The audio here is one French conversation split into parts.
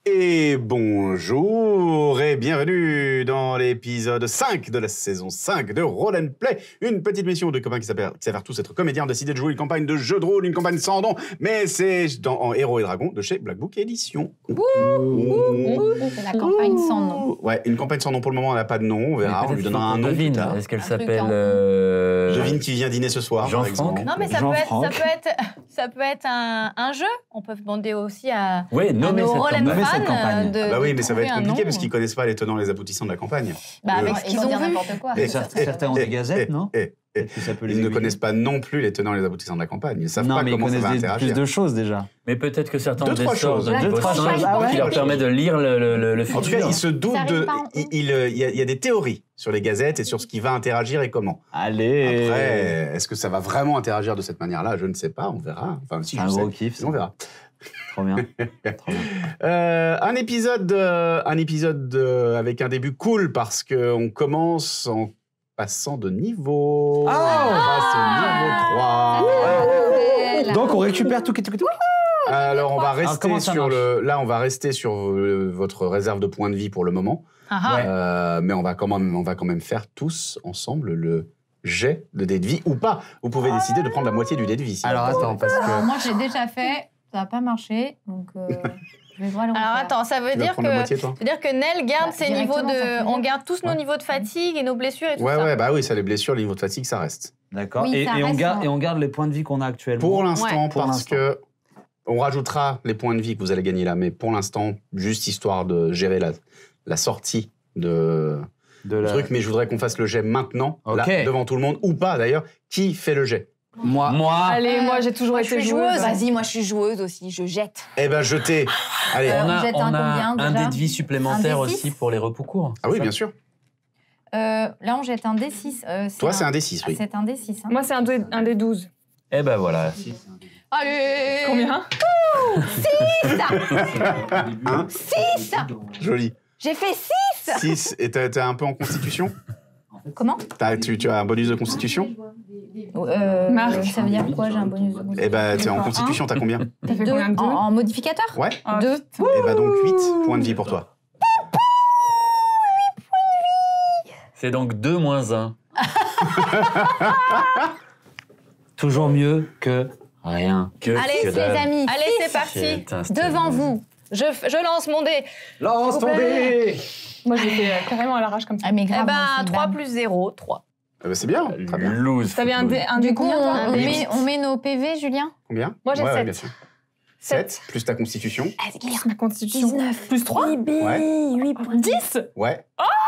Et bonjour et bienvenue dans l'épisode 5 de la saison 5 de Roll & Play, une petite mission de copains qui s'avèrent tous être comédiens, ont décidé de jouer une campagne de jeu de rôle, une campagne sans nom, mais c'est en Héros et Dragons de chez Black Book Édition. C'est la campagne sans nom. Ouais, une campagne sans nom pour le moment, elle n'a pas de nom, on verra, on lui donnera un nom plus tard. Est-ce qu'elle Un truc s'appelle Devine qui vient dîner ce soir, par Jean-Franck. exemple. Non, mais ça peut être un jeu. On peut demander aussi à nommer nos cette Roll & campagne. Fans Ah bah oui, mais ça va être trouver un compliqué nom. parce qu'ils connaissent pas les tenants et les aboutissants de la campagne. Bah, avec ce qu'ils ont vu. n'importe quoi. Certains ont des gazettes, non? Peut-être que ça peut les Ils ne aiguiller. connaissent pas non plus les tenants et les aboutissants de la campagne. Ils ne savent Non, pas mais ils comment ça va connaissent interagir. plus de choses déjà. Mais peut-être que certains ont Deux, des trois sorts choses. de Deux, niveau trois 5 choses. Ah ouais. qui leur permet de lire le En tout futur. cas, ils se doutent Ça arrive de... pas en Il y a des théories sur les gazettes et sur ce qui va interagir et comment. Allez. Après, est-ce que ça va vraiment interagir de cette manière-là? Je ne sais pas, on verra. Enfin, si, C'est je un sais. gros kiff. On verra. Trop bien. Trop bien. Un épisode avec un début cool parce qu'on commence en passant de niveau. On passe au niveau 3. Donc on récupère tout. Alors on va Alors, rester comment ça sur marche on va rester sur votre réserve de points de vie pour le moment. Mais on va quand même faire tous ensemble le jet de dé de vie ou pas. Vous pouvez décider de prendre la moitié du dé de vie. Alors attends, parce Alors, que... moi, j'ai déjà fait. Ça n'a pas marché. Donc, je vais devoir le refaire. Alors attends, ça veut Tu vas dire prendre la moitié, que toi Nel garde Bah, ses niveaux directement, ça de, fait on bien. garde tous nos Ouais. niveaux de fatigue et nos blessures et tout Ouais, ça. ouais, bah oui, ça, les blessures, les niveaux de fatigue, ça reste. D'accord. Oui, et, ça et on reste, garde, hein. et on garde les points de vie qu'on a actuellement. Pour l'instant, Pour parce l'instant. que on rajoutera les points de vie que vous allez gagner là, mais pour l'instant, juste histoire de gérer la sortie de de truc, mais je voudrais qu'on fasse le jet maintenant, là, Ok. devant tout le monde, ou pas d'ailleurs. Qui fait le jet? Moi. Allez, moi j'ai toujours Je été suis joueuse. joueuse. Vas-y, moi je suis joueuse aussi, je jette. Eh ben, jetez. Allez. Vous êtes un combien, un déjà dé de vie supplémentaire Un D6 aussi pour les repos courts. Ah oui, bien sûr. Là, on jette un D6. Toi, c'est un D6, oui. C'est un D6. Hein. Moi c'est un des 12. Eh ben voilà. Allez. Combien? 6. Joli. J'ai fait 6. 6. Et t'es un peu en constitution? Comment Tu as un bonus de constitution? Marc. Ça veut dire quoi? J'ai un bonus de Eh ben, t'es en constitution, t'as combien? T'as fait Deux. combien de deux? En modificateur Ouais. 2. Eh ben, donc 8 points de vie pour toi. C'est donc 2 moins 1. Toujours mieux que rien. Allez, que les dalle. amis. Allez, c'est parti. Putain, c'était- Devant vous. Je lance mon dé. Lance ton dé. Moi je l'ai fait carrément à l'arrache comme ça. Ah, mais Eh grave. ben, aussi, 3 bam. plus 0, 3. Eh ben, c'est bien. Très bien. Loose. T'avais un football. dé, un Du dé coup, combien, toi? on Huit. met nos PV, Julien. Combien? Moi, j'ai Ouais, 7. bien sûr. 7 plus ta constitution. Plus ma constitution. 19. Plus 3? Ouais. 8 points. 10? Ouais.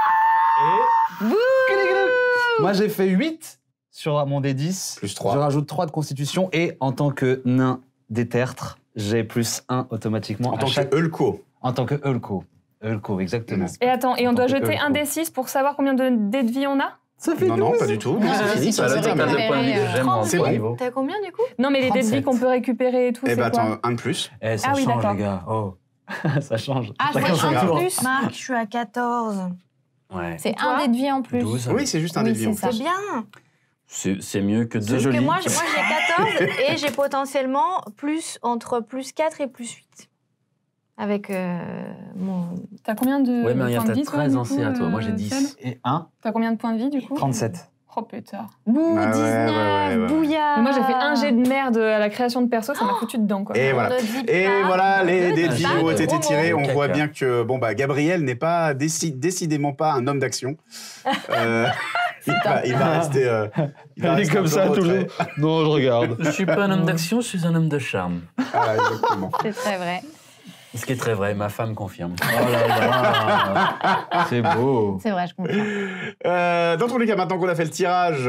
Moi j'ai fait 8 sur mon D10. Plus 3. Je rajoute 3 de constitution et en tant que nain des tertres, j'ai plus 1 automatiquement. En à tant chaque... que Ulco. En tant que Ulco. Ulco, exactement. Et attends, et on En doit tant que jeter un Ulco. D6 pour savoir combien de dés de vie on a? Ça fait Non, non, pas du tout. Non, c'est fini, ça Ça, va c'est terminé. de points de vie que j'aime en C'est bas bon. niveau. T'as combien du coup? Non, mais les dés de vie 37. qu'on peut récupérer et tout, Eh c'est ben, quoi? attends, un de plus. Eh, ça Ah oui, change, d'accord. les gars. Oh. Ça change. Ah, je Chacun vois son un tour. de plus. Marc, je suis à 14. Ouais. C'est toi un dé de vie en plus. 12. Oui, c'est juste un Oui, dé de vie, en c'est ça. fait. C'est bien. C'est mieux que 2. Parce que Moi, j'ai 14 et j'ai potentiellement entre plus 4 et plus 8. Avec mon... T'as combien de Ouais, mais il y a points de peut-être vie, toi, 13 du anciens, coup, toi. Moi, j'ai Seb 10. Et 1, T'as combien de points de vie, du coup? 37. Oh, putain. Bouh, Ah ouais, 19, ouais. bouillard. Moi, j'ai fait un jet de merde à la création de perso, ça m'a foutu dedans, quoi. Et voilà. Ne dis Et pas. voilà, les dés de vie Ah, ont c'est été gros tirés. mot. On Caca. voit bien que Gabriel n'est pas décidément pas un homme d'action. Il va rester. Il va rester un peu en retrait. Non, je regarde. Je suis pas un homme d'action, je suis un homme de charme. Ah, exactement. C'est très vrai. Ce qui est très vrai, ma femme confirme. Oh là là. C'est beau. C'est vrai, je comprends. Dans tous les cas, maintenant qu'on a fait le tirage,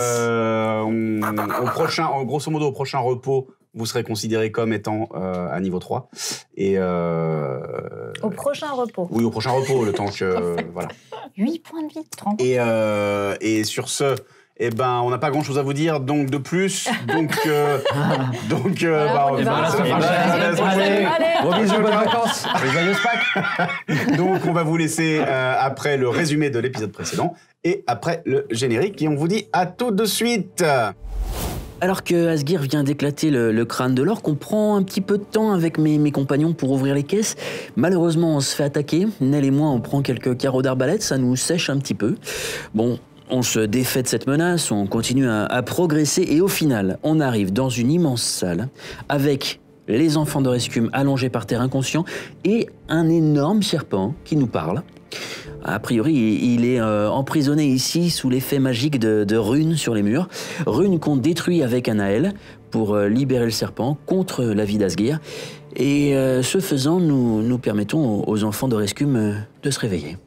grosso modo, au prochain repos, vous serez considéré comme étant à niveau 3. Et, Au prochain repos. oui, au prochain repos, le temps que... voilà. 8 points de vie, 30. Et sur ce, eh ben, on n'a pas grand-chose à vous dire, donc de plus. Donc, on y va. on se fera la semaine prochaine. Gros bisous, bonnes vacances. Les joyeuses Pâques. Donc, on va vous laisser après le résumé de l'épisode précédent et après le générique. Et on vous dit à tout de suite. Alors que Asgir vient d'éclater le crâne de l'orque, on prend un petit peu de temps avec mes compagnons pour ouvrir les caisses. Malheureusement, on se fait attaquer. Nell et moi, on prend quelques carreaux d'arbalète, ça nous sèche un petit peu. Bon, on se défait de cette menace, on continue à progresser et au final, on arrive dans une immense salle avec les enfants de Rescume allongés par terre inconscients et un énorme serpent qui nous parle. A priori, il est emprisonné ici sous l'effet magique de runes sur les murs. Runes qu'on détruit avec Anaël pour libérer le serpent contre la vie d'Asgir. Et ce faisant, nous permettons aux enfants de Rescume de se réveiller.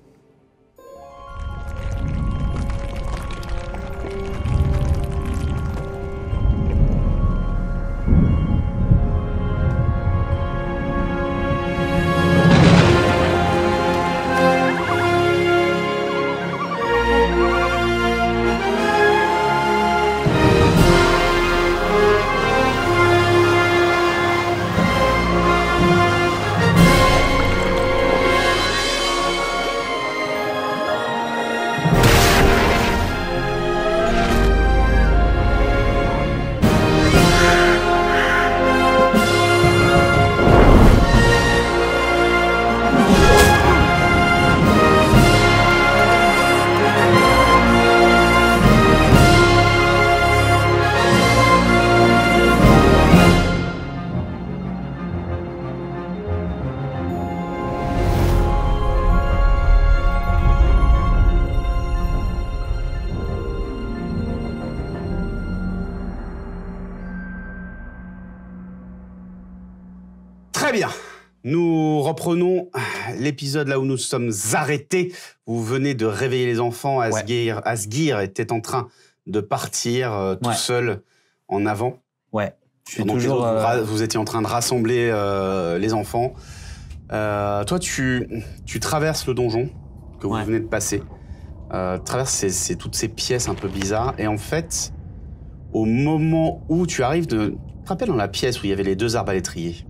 Très bien. Nous reprenons l'épisode là où nous sommes arrêtés. Vous venez de réveiller les enfants. Asgir était en train de partir tout seul en avant. Ouais. Je suis Pendant que toujours. les autres, vous étiez en train de rassembler les enfants. Toi, tu traverses le donjon que vous venez de passer. Traverses toutes ces pièces un peu bizarres. Et en fait, au moment où tu arrives, tu te rappelles dans la pièce où il y avait les deux arbalétriers.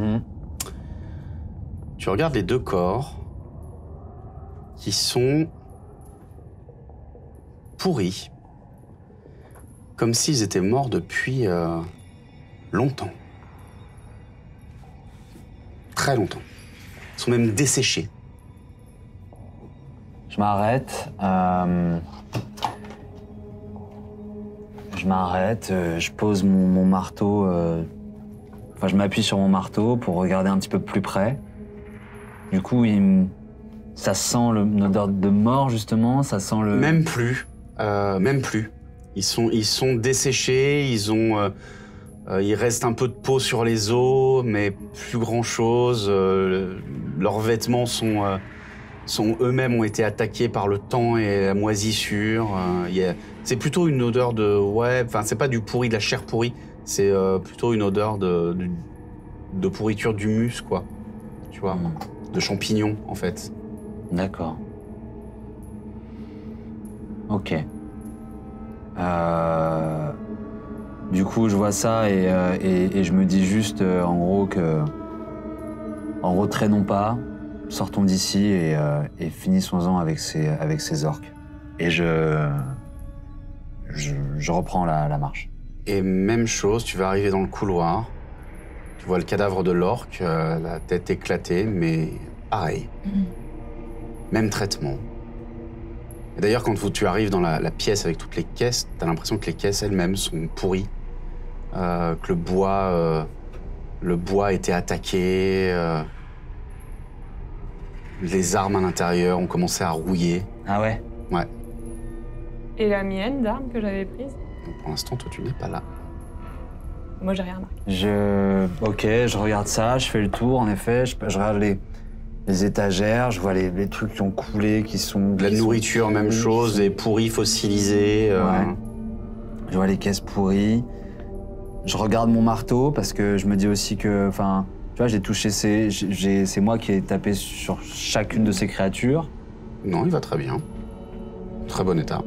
Tu regardes les deux corps qui sont pourris, comme s'ils étaient morts depuis longtemps. Très longtemps. Ils sont même desséchés. Je m'arrête. Je pose mon marteau. Enfin, je m'appuie sur mon marteau pour regarder un petit peu plus près. Du coup, ça sent une odeur de mort, justement. Ça sent le... Même plus. Ils sont desséchés, il reste un peu de peau sur les os, mais plus grand-chose. Leurs vêtements sont eux-mêmes ont été attaqués par le temps et la moisissure. C'est plutôt une odeur de... c'est pas du pourri, de la chair pourrie. C'est plutôt une odeur de pourriture d'humus, quoi. Tu vois, de champignons, en fait. D'accord. Ok. Du coup, je vois ça et je me dis juste, en gros, traînons pas, sortons d'ici et finissons-en avec ces orques. Et je reprends la marche. Et même chose, tu vas arriver dans le couloir, tu vois le cadavre de l'orque, la tête éclatée, mais pareil. Même traitement. Et d'ailleurs, quand tu arrives dans la pièce avec toutes les caisses, t'as l'impression que les caisses elles-mêmes sont pourries, que le bois a été attaqué, les armes à l'intérieur ont commencé à rouiller. Ah ouais? Ouais. Et la mienne d'arme que j'avais prise? Donc pour l'instant, toi, tu n'es pas là. Moi, j'ai rien remarqué. Je regarde ça, je fais le tour, en effet, je regarde les étagères, je vois les trucs qui ont coulé, qui sont... De la nourriture, même chose, des pourris fossilisés. Ouais. Je vois les caisses pourries. Je regarde mon marteau parce que je me dis aussi que, enfin, tu vois, j'ai touché c'est moi qui ai tapé sur chacune de ces créatures. Non, il va très bien. Très bon état.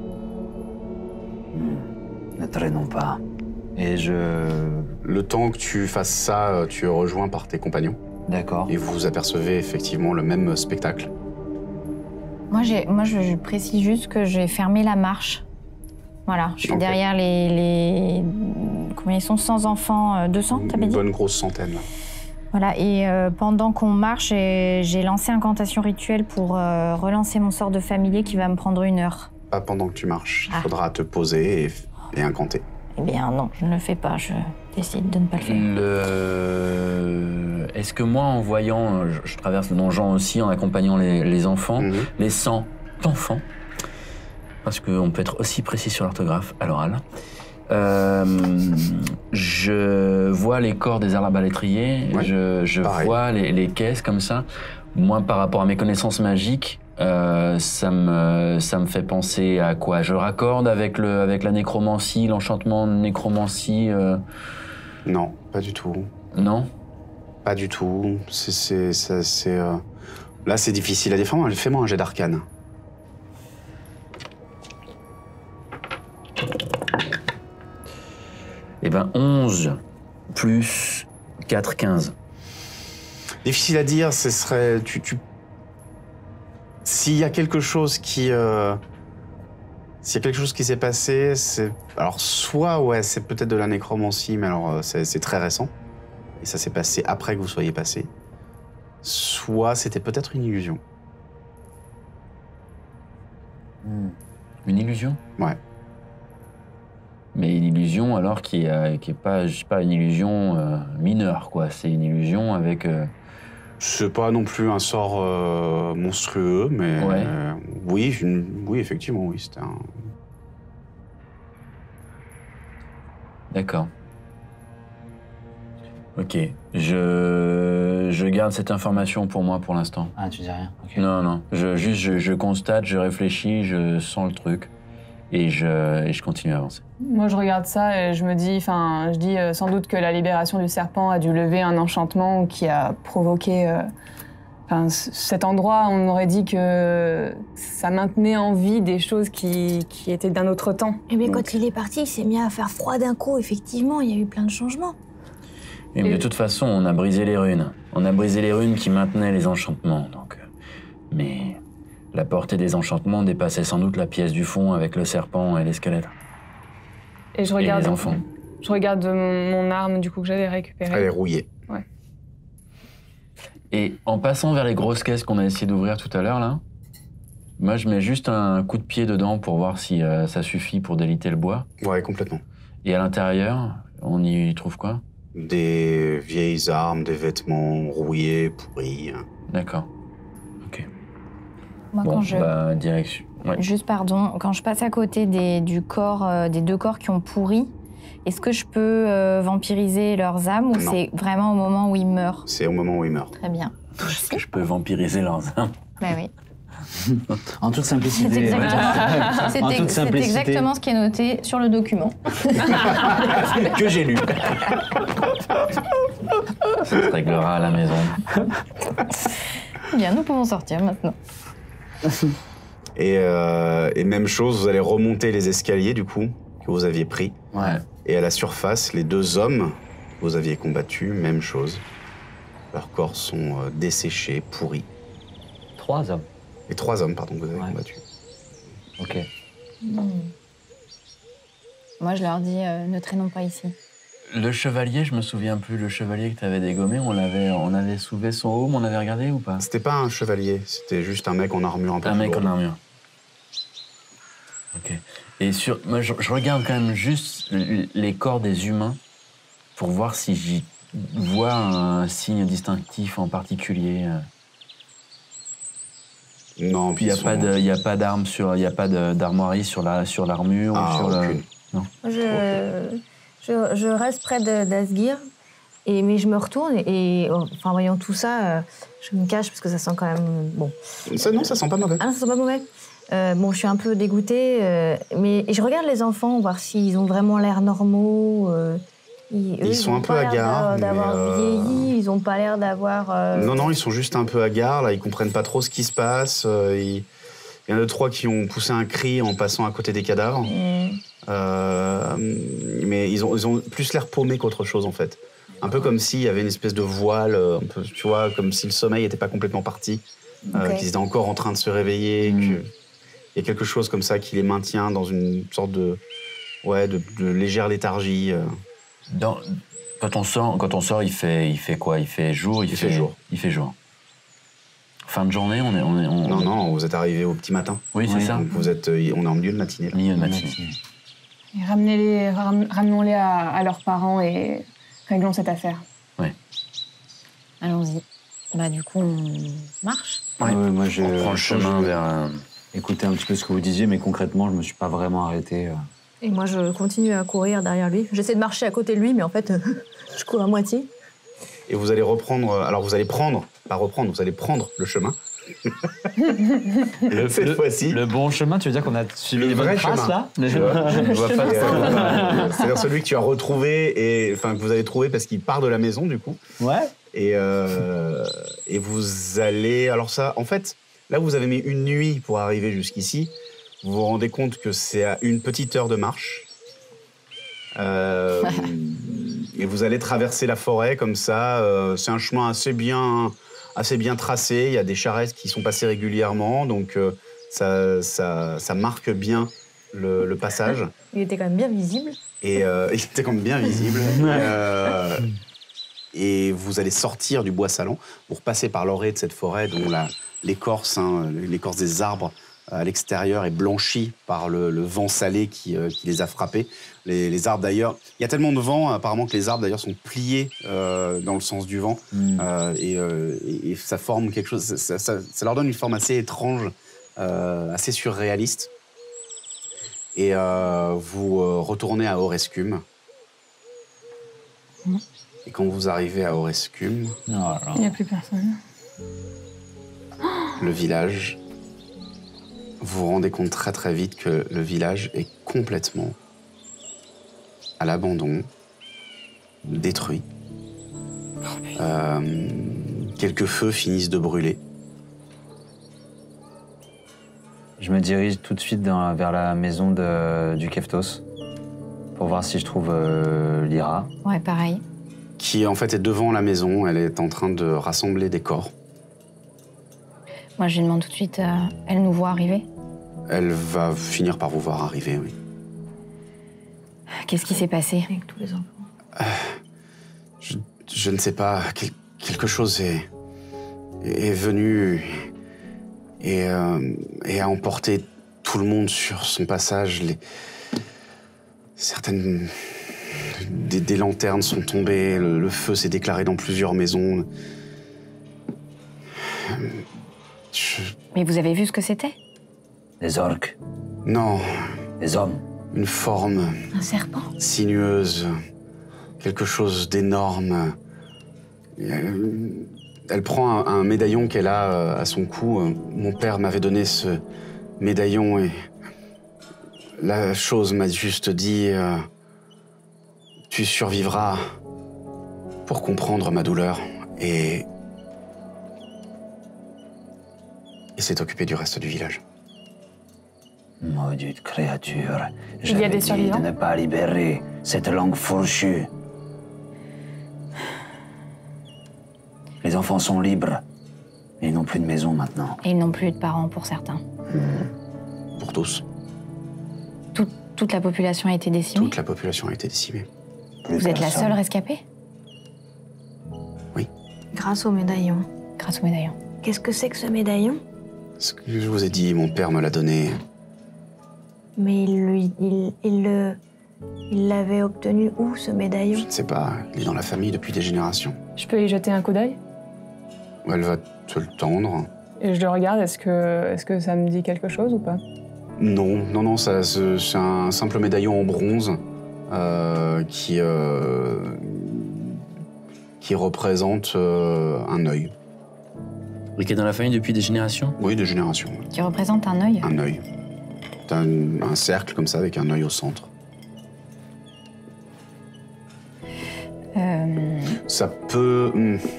Ne traînons pas. Et Le temps que tu fasses ça, tu es rejoint par tes compagnons. D'accord. Et vous apercevez effectivement le même spectacle. Moi, je précise juste que j'ai fermé la marche. Voilà, je suis derrière les Combien ils sont 100 enfants 200, t'avais Une dit? bonne grosse centaine. Là. Voilà, et pendant qu'on marche, j'ai lancé incantation rituelle pour relancer mon sort de familier qui va me prendre 1 heure. Pas pendant que tu marches. Il Ah. faudra te poser et incanter. Eh bien non, je ne le fais pas, je décide de ne pas le faire. Est-ce que moi, en voyant, je traverse le donjon aussi en accompagnant les enfants, Mhm. les 100 enfants, parce qu'on peut être aussi précis sur l'orthographe à l'oral, je vois les corps des arbalétriers, Ouais, je pareil. vois les caisses comme ça. Moi, par rapport à mes connaissances magiques, ça me fait penser à quoi? Je raccorde avec la nécromancie, l'enchantement de nécromancie, Non, pas du tout. non? Pas du tout. Là, c'est difficile à défendre. Fais-moi un jet d'arcane. Eh ben 11 plus 4, 15. Difficile à dire, ce serait... S'il y a quelque chose qui... S'il y a quelque chose qui s'est passé, c'est... Alors, soit, ouais, c'est peut-être de la nécromancie, mais alors, c'est très récent. Et ça s'est passé après que vous soyez passé. Soit, c'était peut-être une illusion. Une illusion? Ouais. Mais une illusion alors qui est pas, je sais pas, une illusion mineure, quoi. C'est une illusion avec... C'est pas non plus un sort monstrueux, mais... Ouais. Oui, oui, effectivement, oui, c'était un... D'accord. Ok. Je garde cette information pour moi pour l'instant. Ah, tu dis rien. Ok. Non, non. Je constate, je réfléchis, je sens le truc. Et je continue à avancer. Moi, je regarde ça et je me dis, sans doute que la libération du serpent a dû lever un enchantement qui a provoqué. Cet endroit, on aurait dit que ça maintenait en vie des choses qui étaient d'un autre temps. Eh bien, Donc, quand il est parti, il s'est mis à faire froid d'un coup. Effectivement, il y a eu plein de changements. Et de toute façon, on a brisé les runes. On a brisé les runes qui maintenaient les enchantements, donc... Mais la portée des enchantements dépassait sans doute la pièce du fond avec le serpent et les squelettes. Et je regarde. les enfants. Je regarde mon arme du coup que j'avais récupérée. Elle est rouillée. Et en passant vers les grosses caisses qu'on a essayé d'ouvrir tout à l'heure, là, moi, je mets juste un coup de pied dedans pour voir si ça suffit pour déliter le bois. Ouais, complètement. Et à l'intérieur, on y trouve quoi? Des vieilles armes, des vêtements rouillés, pourris. D'accord. Moi, Bon, quand je... bah, direction. Ouais. Juste, pardon, quand je passe à côté des 2 corps qui ont pourri, est-ce que je peux vampiriser leurs âmes ou Non. c'est vraiment au moment où ils meurent? C'est au moment où il meurt. Très bien. Est-ce que je peux vampiriser leurs âmes? Bah oui. En toute C'est simplicité. exactement, En toute c'est simplicité. exactement ce qui est noté sur le document. Que j'ai lu. Ça se réglera à la maison. Bien, nous pouvons sortir maintenant. Et même chose, vous allez remonter les escaliers, du coup, que vous aviez pris. Ouais. Et à la surface, les 2 hommes que vous aviez combattus, même chose. Leurs corps sont desséchés, pourris. 3 hommes. Les 3 hommes, pardon, que vous avez Ouais. combattus. Ok. Moi, je leur dis, ne traînons pas ici. Le chevalier, je me souviens plus, le chevalier que t'avais dégommé, on avait soulevé son home, on avait regardé ou pas? C'était pas un chevalier, c'était juste un mec en armure un peu Un plus mec en lourde. armure. Ok. Et moi, je regarde quand même juste les corps des humains pour voir si j'y vois un signe distinctif en particulier. Non, Puis il y a pas d'armes il y a pas d'armoirie sur l'armure ou Ah, sur aucune. Je reste près d'Asgir, mais je me retourne et enfin, voyant tout ça, je me cache parce que ça sent quand même bon. Non, ça sent pas mauvais. Ah non, ça sent pas mauvais. Bon, je suis un peu dégoûtée, mais je regarde les enfants, voir s'ils ont vraiment l'air normaux. Ils sont ont un peu pas l'air hagards, d'avoir mais, vieilli, ils ont pas l'air d'avoir. Non, ils sont juste un peu hagards, là, ils comprennent pas trop ce qui se passe. Il y en a 3 qui ont poussé un cri en passant à côté des cadavres. Mais ils ont plus l'air paumés qu'autre chose, en fait. Un peu comme s'il y avait une espèce de voile, un peu, tu vois, comme si le sommeil n'était pas complètement parti, qu'ils étaient encore en train de se réveiller, qu'il y a quelque chose comme ça qui les maintient dans une sorte de légère léthargie. Quand on sort, il fait quoi? Il fait jour. Il fait jour. Fin de journée, on est. Non, vous êtes arrivé au petit matin. Oui, c'est ça. Donc on est en milieu de matinée. Là. Milieu de matinée. Et ramenons-les à leurs parents et réglons cette affaire. Allons-y. Bah du coup, on marche. Ouais, moi, On prend le chemin vers. Écoutez un petit peu ce que vous disiez, mais concrètement, je me suis pas vraiment arrêté. Et moi, je continue à courir derrière lui. J'essaie de marcher à côté de lui, mais en fait, je cours à moitié. Et vous allez reprendre. Alors vous allez prendre le chemin. Cette fois-ci. Le bon chemin, tu veux dire qu'on a suivi les bonnes traces, là? Je vois pas. C'est-à-dire celui que tu as retrouvé que vous avez trouvé parce qu'il part de la maison du coup. Ouais. Et vous allez. Alors ça, en fait, là vous avez mis une nuit pour arriver jusqu'ici. Vous vous rendez compte que c'est à une petite heure de marche. Et vous allez traverser la forêt comme ça. C'est un chemin assez bien tracé. Il y a des charrettes qui sont passées régulièrement, donc ça marque bien le passage. Il était quand même bien visible. Et il était quand même bien visible. Et vous allez sortir du bois salant pour passer par l'orée de cette forêt dont l'écorce des arbres à l'extérieur est blanchie par le vent salé qui les a frappés. Les arbres d'ailleurs, il y a tellement de vent apparemment que les arbres d'ailleurs sont pliés dans le sens du vent et ça forme quelque chose, ça leur donne une forme assez étrange, assez surréaliste. Et vous retournez à Orescume. Et quand vous arrivez à Orescume, Il n'y a plus personne. le village, vous vous rendez compte très très vite que le village est complètement à l'abandon, détruit. Quelques feux finissent de brûler. Je me dirige tout de suite vers la maison du Keftos pour voir si je trouve Lyra. Ouais, pareil. Qui en fait est devant la maison, elle est en train de rassembler des corps. Moi, je lui demande tout de suite, elle nous voit arriver. Elle va finir par vous voir arriver, oui. Qu'est-ce qui s'est passé? Avec tous les enfants. Je ne sais pas, quelque chose est venu et a emporté tout le monde sur son passage. Certaines des lanternes sont tombées, le feu s'est déclaré dans plusieurs maisons. Mais vous avez vu ce que c'était? Des orques, Non, des hommes. une forme Un serpent. sinueuse, quelque chose d'énorme. Elle prend un médaillon qu'elle a à son cou. Mon père m'avait donné ce médaillon et la chose m'a juste dit tu survivras pour comprendre ma douleur et s'est occupé du reste du village. Maudite créature. Il y a des survivants? De ne pas libérer cette langue fourchue. Les enfants sont libres. Ils n'ont plus de maison maintenant. Et ils n'ont plus de parents pour certains. Pour tous. Toute la population a été décimée? Toute la population a été décimée. Vous êtes la seule rescapée? Grâce au médaillon. Grâce au médaillon. Qu'est-ce que c'est que ce médaillon? Ce que je vous ai dit, mon père me l'a donné. Mais il l'avait obtenu où, ce médaillon? Je ne sais pas, il est dans la famille depuis des générations. Je peux y jeter un coup d'œil? Elle va te le tendre. Et je le regarde, est-ce que ça me dit quelque chose ou pas? Non, c'est un simple médaillon en bronze qui représente un œil. Et qui est dans la famille depuis des générations? Oui, des générations. Qui représente un œil? Un œil. T'as un cercle comme ça avec un œil au centre. Ça peut...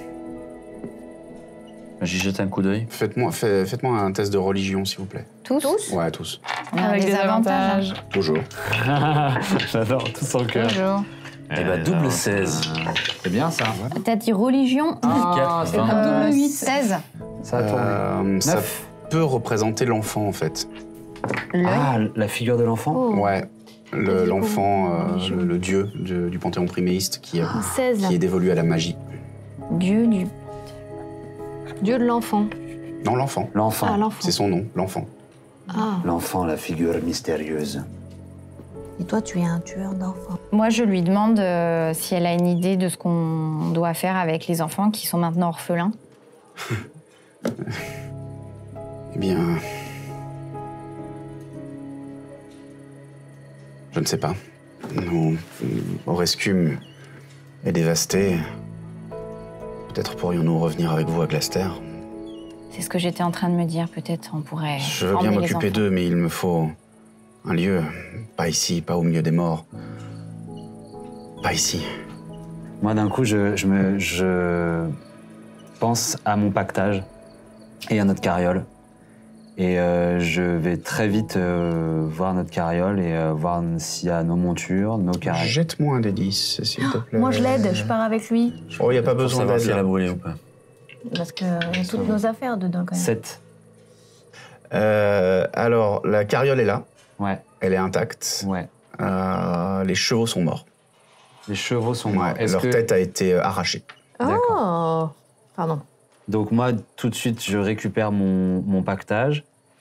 J'y jette un coup d'œil. Faites-moi un test de religion, s'il vous plaît. Tous? Ouais, tous. On a Avec des avantages. avantages. Toujours. J'adore, tout son cœur. Toujours. Eh ben, double 16. C'est bien ça. T'as dit religion? Ah, c'est un double 8. 16. Ça a tourné. Ça 9. peut représenter l'enfant, en fait. L'œil? Ah, la figure de l'enfant? Oh. Ouais. l'enfant, le dieu du panthéon priméiste qui 16, là. est dévolu à la magie. Dieu du... Dieu de l'enfant. Non, l'enfant. L'enfant. Ah, l'enfant. C'est son nom, l'enfant. Ah. L'enfant, la figure mystérieuse. Et toi, tu es un tueur d'enfants. Moi, je lui demande si elle a une idée de ce qu'on doit faire avec les enfants qui sont maintenant orphelins. Eh bien... Je ne sais pas. Orescume est dévasté. Peut-être pourrions-nous revenir avec vous à Glaster. C'est ce que j'étais en train de me dire. Peut-être on pourrait. Je veux bien emmener les m'occuper enfants. d'eux, mais il me faut un lieu. Pas ici, pas au milieu des morts. Pas ici. Moi, d'un coup, je pense à mon pactage et à notre carriole. Et je vais très vite voir notre carriole et voir s'il y a nos montures, nos carrières. Jette-moi un des 10, s'il te plaît. Moi, je l'aide, je pars avec lui. Oh, il n'y a pas Pour besoin savoir d'aide. si elle a là. brûlé ou pas. Parce qu'il y a toutes nos affaires dedans, quand même. 7. Alors, la carriole est là. Ouais, Elle est intacte. ouais. Les chevaux sont morts. Les chevaux sont morts. Ouais, leur tête a été arrachée. Oh Pardon. Donc moi, tout de suite, je récupère mon pactage.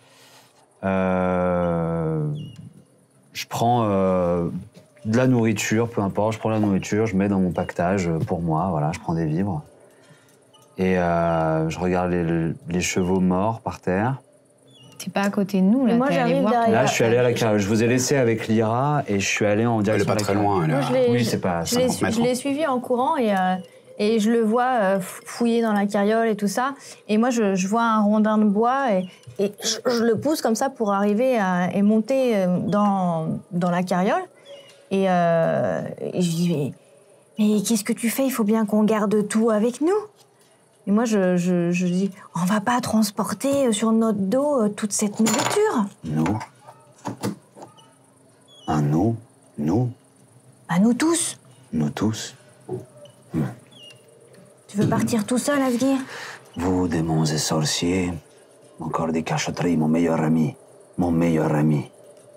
Je prends de la nourriture, peu importe, je prends la nourriture, je mets dans mon pactage pour moi, voilà, je prends des vivres. Et je regarde les chevaux morts par terre. T'es pas à côté de nous, là. Moi, t'es allé j'arrive voir derrière. Là, je suis allé à la carriole. Je vous ai laissé avec Lyra et je suis allé en Elle est direction pas de la très carriole. loin. Elle Moi, est je à- l'ai- Oui, c'est pas Je l'ai 50 mètres. je l'ai suivi en courant et je le vois fouiller dans la carriole et tout ça. Et moi, je vois un rondin de bois et je le pousse comme ça pour arriver et monter dans la carriole. Et je dis, mais qu'est-ce que tu fais? Il faut bien qu'on garde tout avec nous. Et moi, je dis, on va pas transporter sur notre dos toute cette nourriture. Nous. Un nous. Nous. Bah, nous tous. Nous tous. Tu veux partir tout seul, Asgir? Vous, démons et sorciers. Encore des cachotteries, mon meilleur ami. Mon meilleur ami.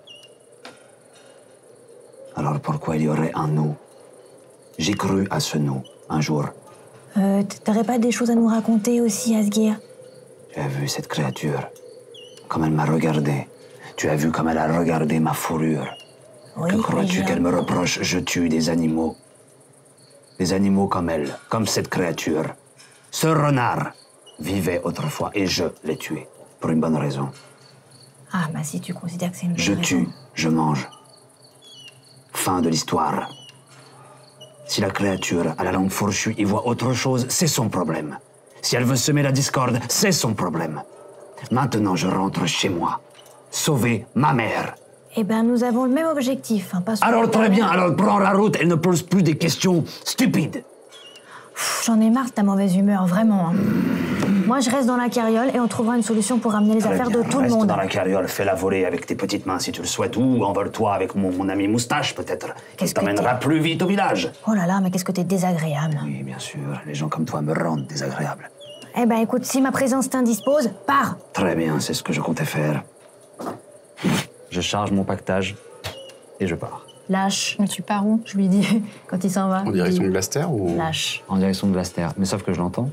Alors pourquoi il y aurait un nous? J'ai cru à ce nous, un jour. T'aurais pas des choses à nous raconter aussi, Asgir? Tu as vu cette créature? Comme elle m'a regardé. Tu as vu comme elle a regardé ma fourrure. Oui, Que crois-tu mais qu'elle me reproche? Je tue des animaux. Des animaux comme elle, comme cette créature. Ce renard vivait autrefois et je l'ai tué. Pour une bonne raison. Ah, bah si tu considères que c'est une bonne Je raison. tue, je mange. Fin de l'histoire. Si la créature a la langue fourchue et voit autre chose, c'est son problème. Si elle veut semer la discorde, c'est son problème. Maintenant, je rentre chez moi. Sauver ma mère. Eh ben, nous avons le même objectif, hein, pas seulement Alors très la bien, même. alors prends la route, elle ne pose plus des questions stupides. Pff, j'en ai marre de ta mauvaise humeur, vraiment. hein. Moi, je reste dans la carriole et on trouvera une solution pour ramener les Très affaires bien, de tout le reste monde. dans la carriole, fais-la voler avec tes petites mains si tu le souhaites, ou envole-toi avec mon ami Moustache, peut-être. Qui Qu'est-ce que t'emmènera plus vite au village. Oh là là, mais qu'est-ce que t'es désagréable. Oui, bien sûr, les gens comme toi me rendent désagréable. Eh ben, écoute, si ma présence t'indispose, pars. Très bien, c'est ce que je comptais faire. Je charge mon pactage et je pars. Lâche. Mais tu pars où? Je lui dis, quand il s'en va. En je lui direction dis, de Glaster ou... Lâche. En direction de Glaster. Mais sauf que je l'entends.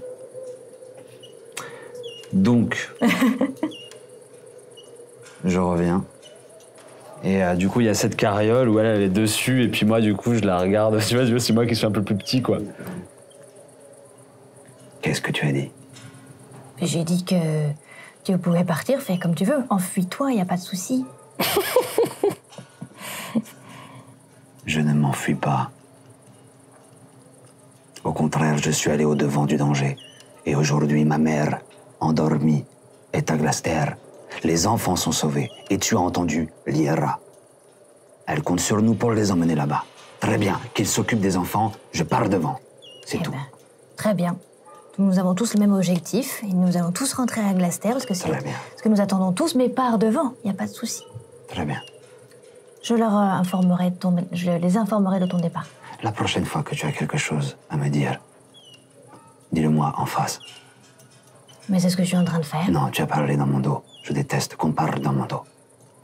Donc, je reviens. Et du coup, il y a cette carriole où elle est dessus, et puis moi, du coup, je la regarde. Tu vois, c'est moi qui suis un peu plus petit, quoi. Qu'est-ce que tu as dit? J'ai dit que tu pouvais partir, fais comme tu veux. Enfuis-toi, y a pas de souci. Je ne m'enfuis pas. Au contraire, je suis allé au-devant du danger. Et aujourd'hui, ma mère, endormie, est à Glaster. Les enfants sont sauvés. Et tu as entendu Lyra. Elle compte sur nous pour les emmener là-bas. Très bien, qu'ils s'occupent des enfants, je pars devant. C'est Eh tout. ben, très bien. Nous avons tous le même objectif et nous allons tous rentrer à Glaster parce que c'est Très bien. ce que nous attendons tous, mais pars devant, y a pas de souci. Très bien. Je les informerai de ton départ. La prochaine fois que tu as quelque chose à me dire, dis-le-moi en face. Mais c'est ce que je suis en train de faire. Non, tu as parlé dans mon dos. Je déteste qu'on parle dans mon dos.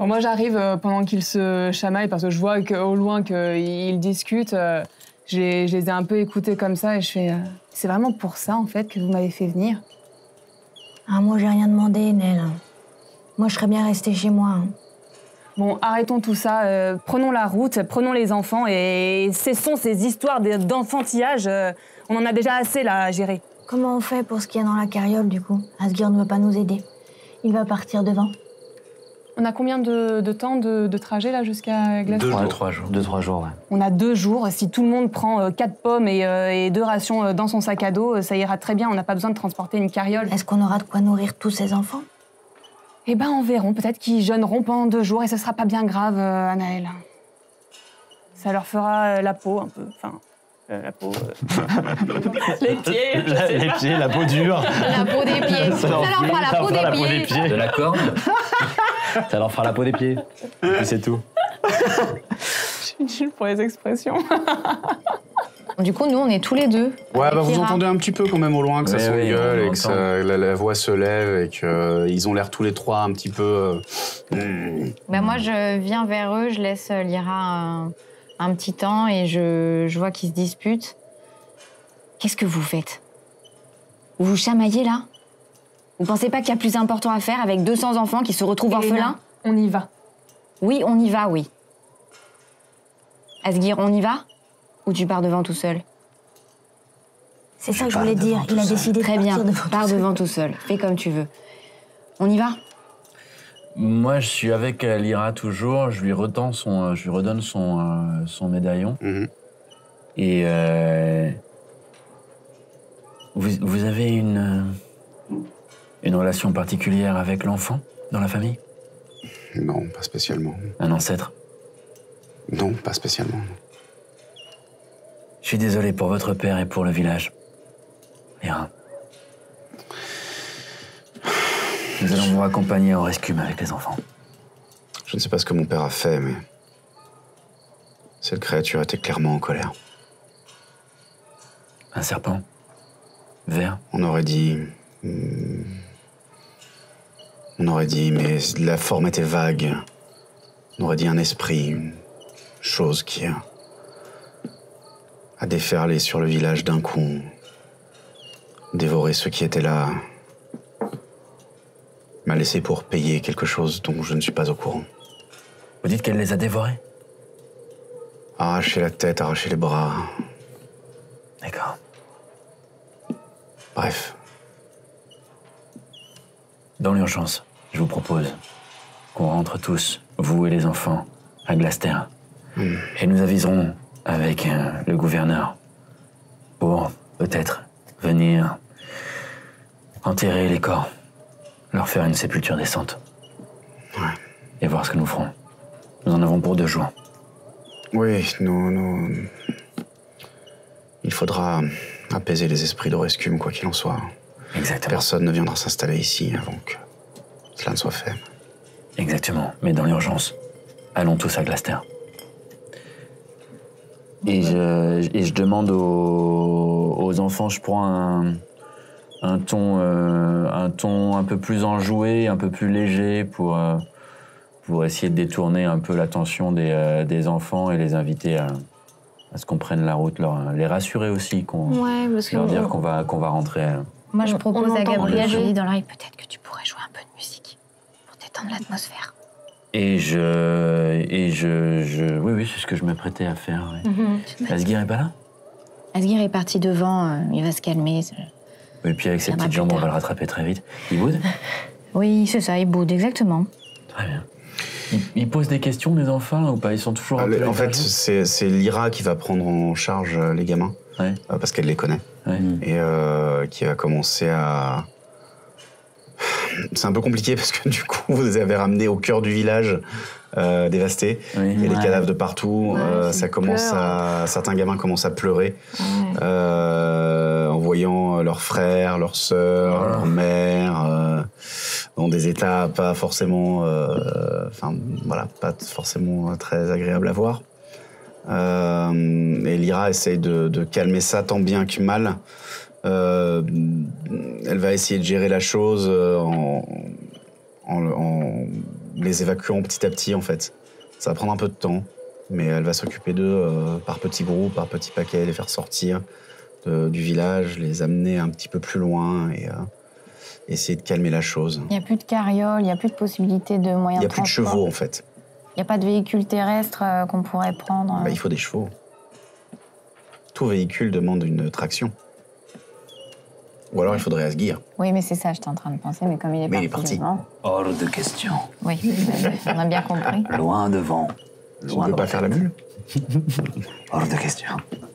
Bon, moi, j'arrive pendant qu'ils se chamaillent parce que je vois au loin qu'ils discutent. Je les ai un peu écoutés comme ça et je fais c'est vraiment pour ça, en fait, que vous m'avez fait venir? Ah, moi, j'ai rien demandé, Nel. Moi, je serais bien restée chez moi. Bon, arrêtons tout ça. Prenons la route, prenons les enfants et cessons ces histoires d'enfantillage. On en a déjà assez, là, à gérer. Comment on fait pour ce qu'il y a dans la carriole, du coup? Asgir ne veut pas nous aider. Il va partir devant. On a combien de temps de trajet, là, jusqu'à Glace? 2-3 jours. 2-3 jours, ouais. On a 2 jours. Si tout le monde prend 4 pommes et 2 rations dans son sac à dos, ça ira très bien. On n'a pas besoin de transporter une carriole. Est-ce qu'on aura de quoi nourrir tous ces enfants? Eh ben, on verra. Peut-être qu'ils jeûneront pendant 2 jours et ce sera pas bien grave, Anaël. Ça leur fera la peau, un peu. Enfin, la peau... les pieds, je sais Les pas. pieds, la peau dure. La peau des pieds. Ça leur fera la peau des pieds. De la corde. Ça leur fera la peau des pieds. Et puis c'est tout. Je suis nulle pour les expressions. Du coup, nous, on est tous les deux. Ouais, avec bah vous Lyra. entendez un petit peu quand même au loin que ça Oui, s'engueule on et que la voix se lève et qu'ils ont l'air tous les trois un petit peu... Bah, moi, je viens vers eux, je laisse Lyra un petit temps et je vois qu'ils se disputent. Qu'est-ce que vous faites? Vous vous chamaillez, là? Vous pensez pas qu'il y a plus important à faire avec 200 enfants qui se retrouvent orphelins? On y va. Oui, on y va, oui. Asgir, on y va? Ou tu pars devant tout seul? C'est ça que je voulais dire. Il a décidé de Très bien, partir devant pars tout seul. devant tout seul. Fais comme tu veux. On y va? Moi, je suis avec Lyra toujours. Je lui redonne son médaillon. Mhm. Et vous avez une relation particulière avec l'enfant dans la famille? Non, pas spécialement. Un ancêtre? Non, pas spécialement. Je suis désolé pour votre père et pour le village. Lyra. Nous allons vous accompagner au rescue avec les enfants. Je ne sais pas ce que mon père a fait, mais... cette créature était clairement en colère. Un serpent? Vert? On aurait dit, mais la forme était vague. On aurait dit un esprit, une chose qui a déferlé sur le village d'un coup, dévoré ceux qui étaient là, m'a laissé pour payer quelque chose dont je ne suis pas au courant. Vous dites qu'elle les a dévorés? Arracher la tête, arracher les bras, D'accord. bref. Dans l'urgence, je vous propose qu'on rentre tous, vous et les enfants, à Glaster. Et nous aviserons avec le gouverneur pour peut-être venir enterrer les corps, leur faire une sépulture décente. Ouais. Et voir ce que nous ferons. Nous en avons pour 2 jours. Oui, il faudra apaiser les esprits de Rescume, quoi qu'il en soit. Exactement. Personne ne viendra s'installer ici avant que cela ne soit fait. Exactement. Mais dans l'urgence, allons tous à Glaster. Et je demande aux enfants, je prends un ton un peu plus enjoué, un peu plus léger pour essayer de détourner un peu l'attention des enfants et les inviter à ce qu'on prenne la route, les rassurer aussi, Ouais, parce que... leur dire qu'on va rentrer. Moi, je propose on à entend Gabriel, je bouger. lui dis dans l'oreille, peut-être que tu pourrais jouer un peu de musique pour détendre l'atmosphère. Oui, c'est ce que je m'apprêtais à faire. Ouais. Asgir est pas là? Asgir est parti devant, il va se calmer. Et puis avec ses viendra petites plus jambes, on tard. va le rattraper très vite. Il boude? Oui, c'est ça, il boude, exactement. Très bien. Ils posent des questions, les enfants, ou pas? Ils sont toujours un peu En fait, léthargiques? c'est Lyra qui va prendre en charge les gamins, Ouais. parce qu'elle les connaît, Ouais. et qui va commencer à... C'est un peu compliqué parce que du coup, vous les avez ramenés au cœur du village, dévasté, Oui. et les cadavres de partout. Ça ils commence pleurent. certains gamins commencent à pleurer en voyant leurs frères, leurs sœurs, leur mère dans des états pas forcément, pas forcément très agréables à voir. Et Lyra essaye de calmer ça tant bien que mal. Elle va essayer de gérer la chose en les évacuant petit à petit, en fait. Ça va prendre un peu de temps, mais elle va s'occuper d'eux par petits groupes, par petits paquets, les faire sortir du village, les amener un petit peu plus loin et essayer de calmer la chose. Il n'y a plus de carriole, il n'y a plus de possibilité de moyens Il de n'y a plus de transport. chevaux, en fait. Il n'y a pas de véhicule terrestre qu'on pourrait prendre. Bah, il faut des chevaux. Tout véhicule demande une traction. Ou alors il faudrait Asgir. Oui, mais c'est ça, j'étais en train de penser, mais comme il est Mais il est parti. parti. devant- Hors de question. Oui, on a bien compris. Loin devant. On Loin ne peut pas devant. faire la mule? Hors de question.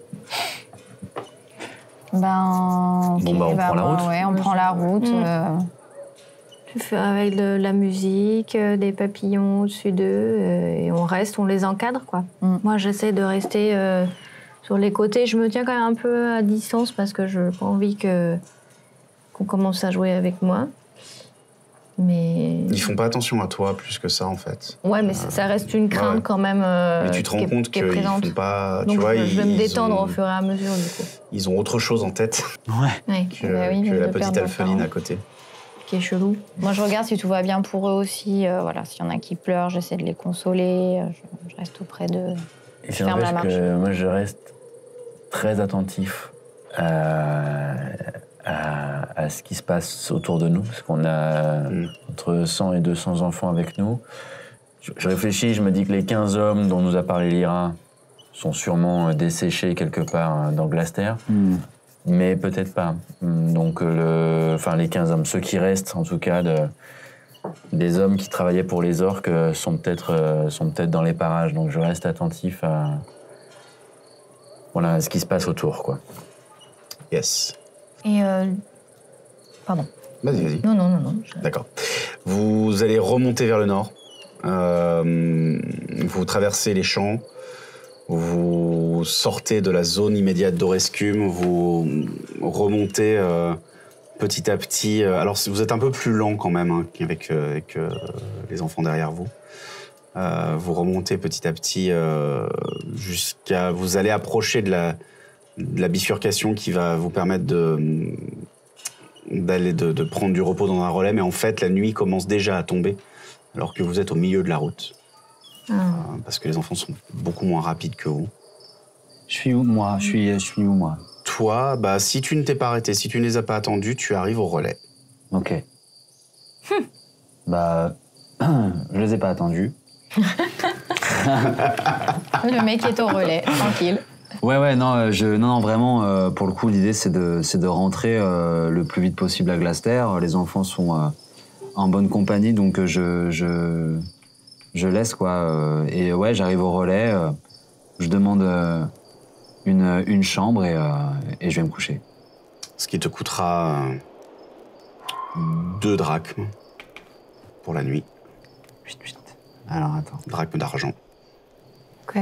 Ben, ok, Bon, bah, on prend la route. Ouais, on prend la route. Tu fais avec de la musique, des papillons au-dessus d'eux, et on reste, on les encadre, quoi. Moi, j'essaie de rester sur les côtés. Je me tiens quand même un peu à distance parce que je n'ai pas envie qu'on commence à jouer avec moi. Mais... Ils font pas attention à toi plus que ça, en fait. Ouais, mais ça reste une crainte ouais. quand même. Mais tu te rends compte qui est qu'ils présente. font pas... Donc tu vois, je vais me ils détendre ont- au fur et à mesure, du coup. Ils ont autre chose en tête Ouais, que, Bah oui, que mais la de petite perdre alpheline longtemps. à côté. qui est chelou. Moi, je regarde si tout va bien pour eux aussi. Voilà, s'il y en a qui pleurent, j'essaie de les consoler. Je reste auprès d'eux. Et Je ferme la n'empêche que moi, je reste très attentif à ce qui se passe autour de nous, parce qu'on a entre 100 et 200 enfants avec nous. Je réfléchis, je me dis que les 15 hommes dont nous a parlé Lyra sont sûrement desséchés quelque part dans Glaster, mais peut-être pas. Donc, les 15 hommes, ceux qui restent, en tout cas, des hommes qui travaillaient pour les orques sont peut-être dans les parages. Donc, je reste attentif à ce qui se passe autour, quoi. Yes. Et. Pardon. Vas-y, vas-y. Non. D'accord. Vous allez remonter vers le nord. Vous traversez les champs. Vous sortez de la zone immédiate d'Orescume. Vous remontez petit à petit. Alors, vous êtes un peu plus lent quand même, hein, avec les enfants derrière vous. Vous remontez petit à petit jusqu'à... Vous allez approcher de la bifurcation qui va vous permettre de prendre du repos dans un relais, mais en fait, la nuit commence déjà à tomber, alors que vous êtes au milieu de la route. Parce que les enfants sont beaucoup moins rapides que vous. Je suis où, moi? Je suis où, moi? Toi, si tu ne t'es pas arrêté, si tu ne les as pas attendus, tu arrives au relais. Ok. Je les ai pas attendus. Le mec est au relais, tranquille. Ouais, non, vraiment, pour le coup, l'idée, c'est de rentrer le plus vite possible à Glaster. Les enfants sont en bonne compagnie, donc je laisse, quoi. Et ouais, j'arrive au relais, je demande une chambre et je vais me coucher. Ce qui te coûtera 2 drachmes pour la nuit. 8. Alors, attends. Drachmes d'argent. Ok.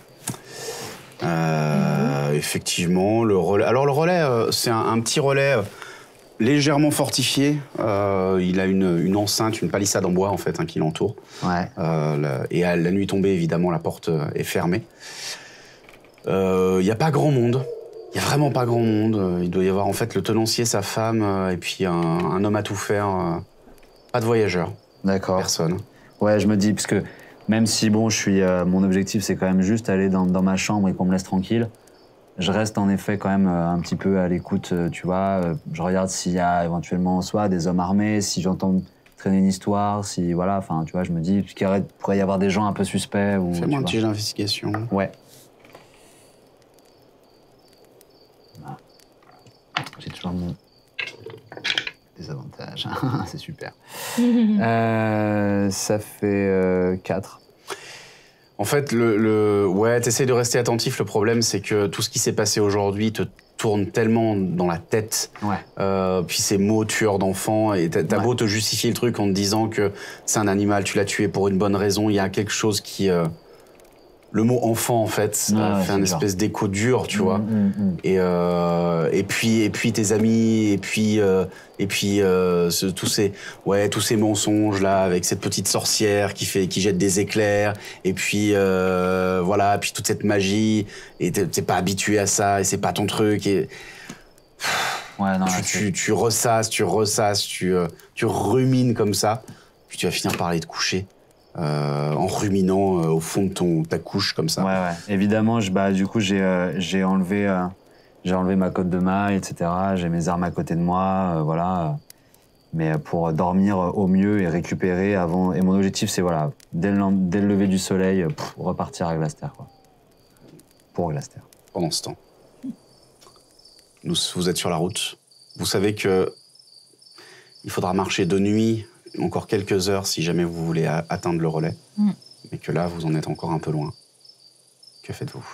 Effectivement, le relais. Alors, le relais, c'est un petit relais légèrement fortifié. Il a une enceinte, une palissade en bois, en fait, qui l'entoure. Ouais. Et à la nuit tombée, évidemment, la porte est fermée. Il n'y a pas grand monde. Il n'y a vraiment pas grand monde. Il doit y avoir, en fait, le tenancier, sa femme, et puis un homme à tout faire. Pas de voyageurs. D'accord. Personne. Ouais, je me dis, parce que même si, bon, mon objectif, c'est quand même juste aller dans ma chambre et qu'on me laisse tranquille, je reste en effet quand même un petit peu à l'écoute, tu vois. Je regarde s'il y a éventuellement soit des hommes armés, si j'entends traîner une histoire, si, voilà, enfin, tu vois, je me dis qu'il pourrait y avoir des gens un peu suspects. Ou, Fais-moi un petit jet d'investigation. Ouais. J'ai toujours mon désavantage. C'est super. Ça fait 4. En fait, ouais, t'essayes de rester attentif. Le problème, c'est que tout ce qui s'est passé aujourd'hui te tourne tellement dans la tête. Ouais. Puis ces mots tueurs d'enfants, et t'as beau te justifier le truc en te disant que c'est un animal, tu l'as tué pour une bonne raison, il y a quelque chose qui... le mot enfant, en fait, fait un espèce d'écho dur, tu vois. Et puis tes amis, et puis tous ces mensonges là, avec cette petite sorcière qui jette des éclairs, et puis voilà, puis toute cette magie, et t'es pas habitué à ça, et c'est pas ton truc, et Ouais, non, tu ressasses, tu rumines comme ça, puis tu vas finir par aller te coucher. en ruminant au fond de ta couche comme ça. Ouais. Évidemment, du coup, j'ai enlevé ma cotte de maille, etc. J'ai mes armes à côté de moi, voilà. Mais pour dormir au mieux et récupérer avant. Et mon objectif, c'est voilà, dès le lever du soleil, repartir à Glaster, quoi. Pour Glaster. Pendant ce temps, vous êtes sur la route. Vous savez que il faudra marcher de nuit encore quelques heures si jamais vous voulez atteindre le relais. Mais que là, vous en êtes encore un peu loin. Que faites-vous?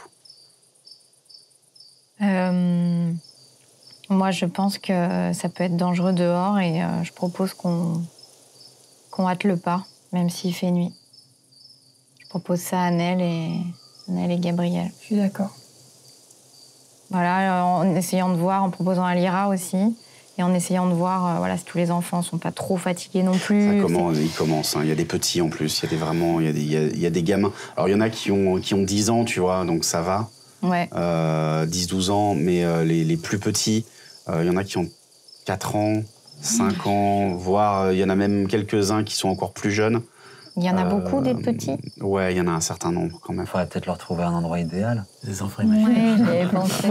Moi, je pense que ça peut être dangereux dehors et je propose qu'on hâte le pas, même s'il fait nuit. Je propose ça à Nel et Gabriel. Je suis d'accord. Voilà, en essayant de voir, en proposant à Lyra aussi, et en essayant de voir si tous les enfants sont pas trop fatigués non plus. Il commence. Hein. Il y a des petits en plus, il y a des gamins. Alors il y en a qui ont 10 ans, tu vois, donc ça va. Ouais. 10-12 ans, mais les plus petits, il y en a qui ont 4 ans, 5 ans, voire il y en a même quelques-uns qui sont encore plus jeunes. Il y en a beaucoup des petits? Ouais, il y en a un certain nombre quand même. Il faudrait peut-être leur trouver un endroit idéal. Des enfants imaginaires. Oui, j'y avais pensé.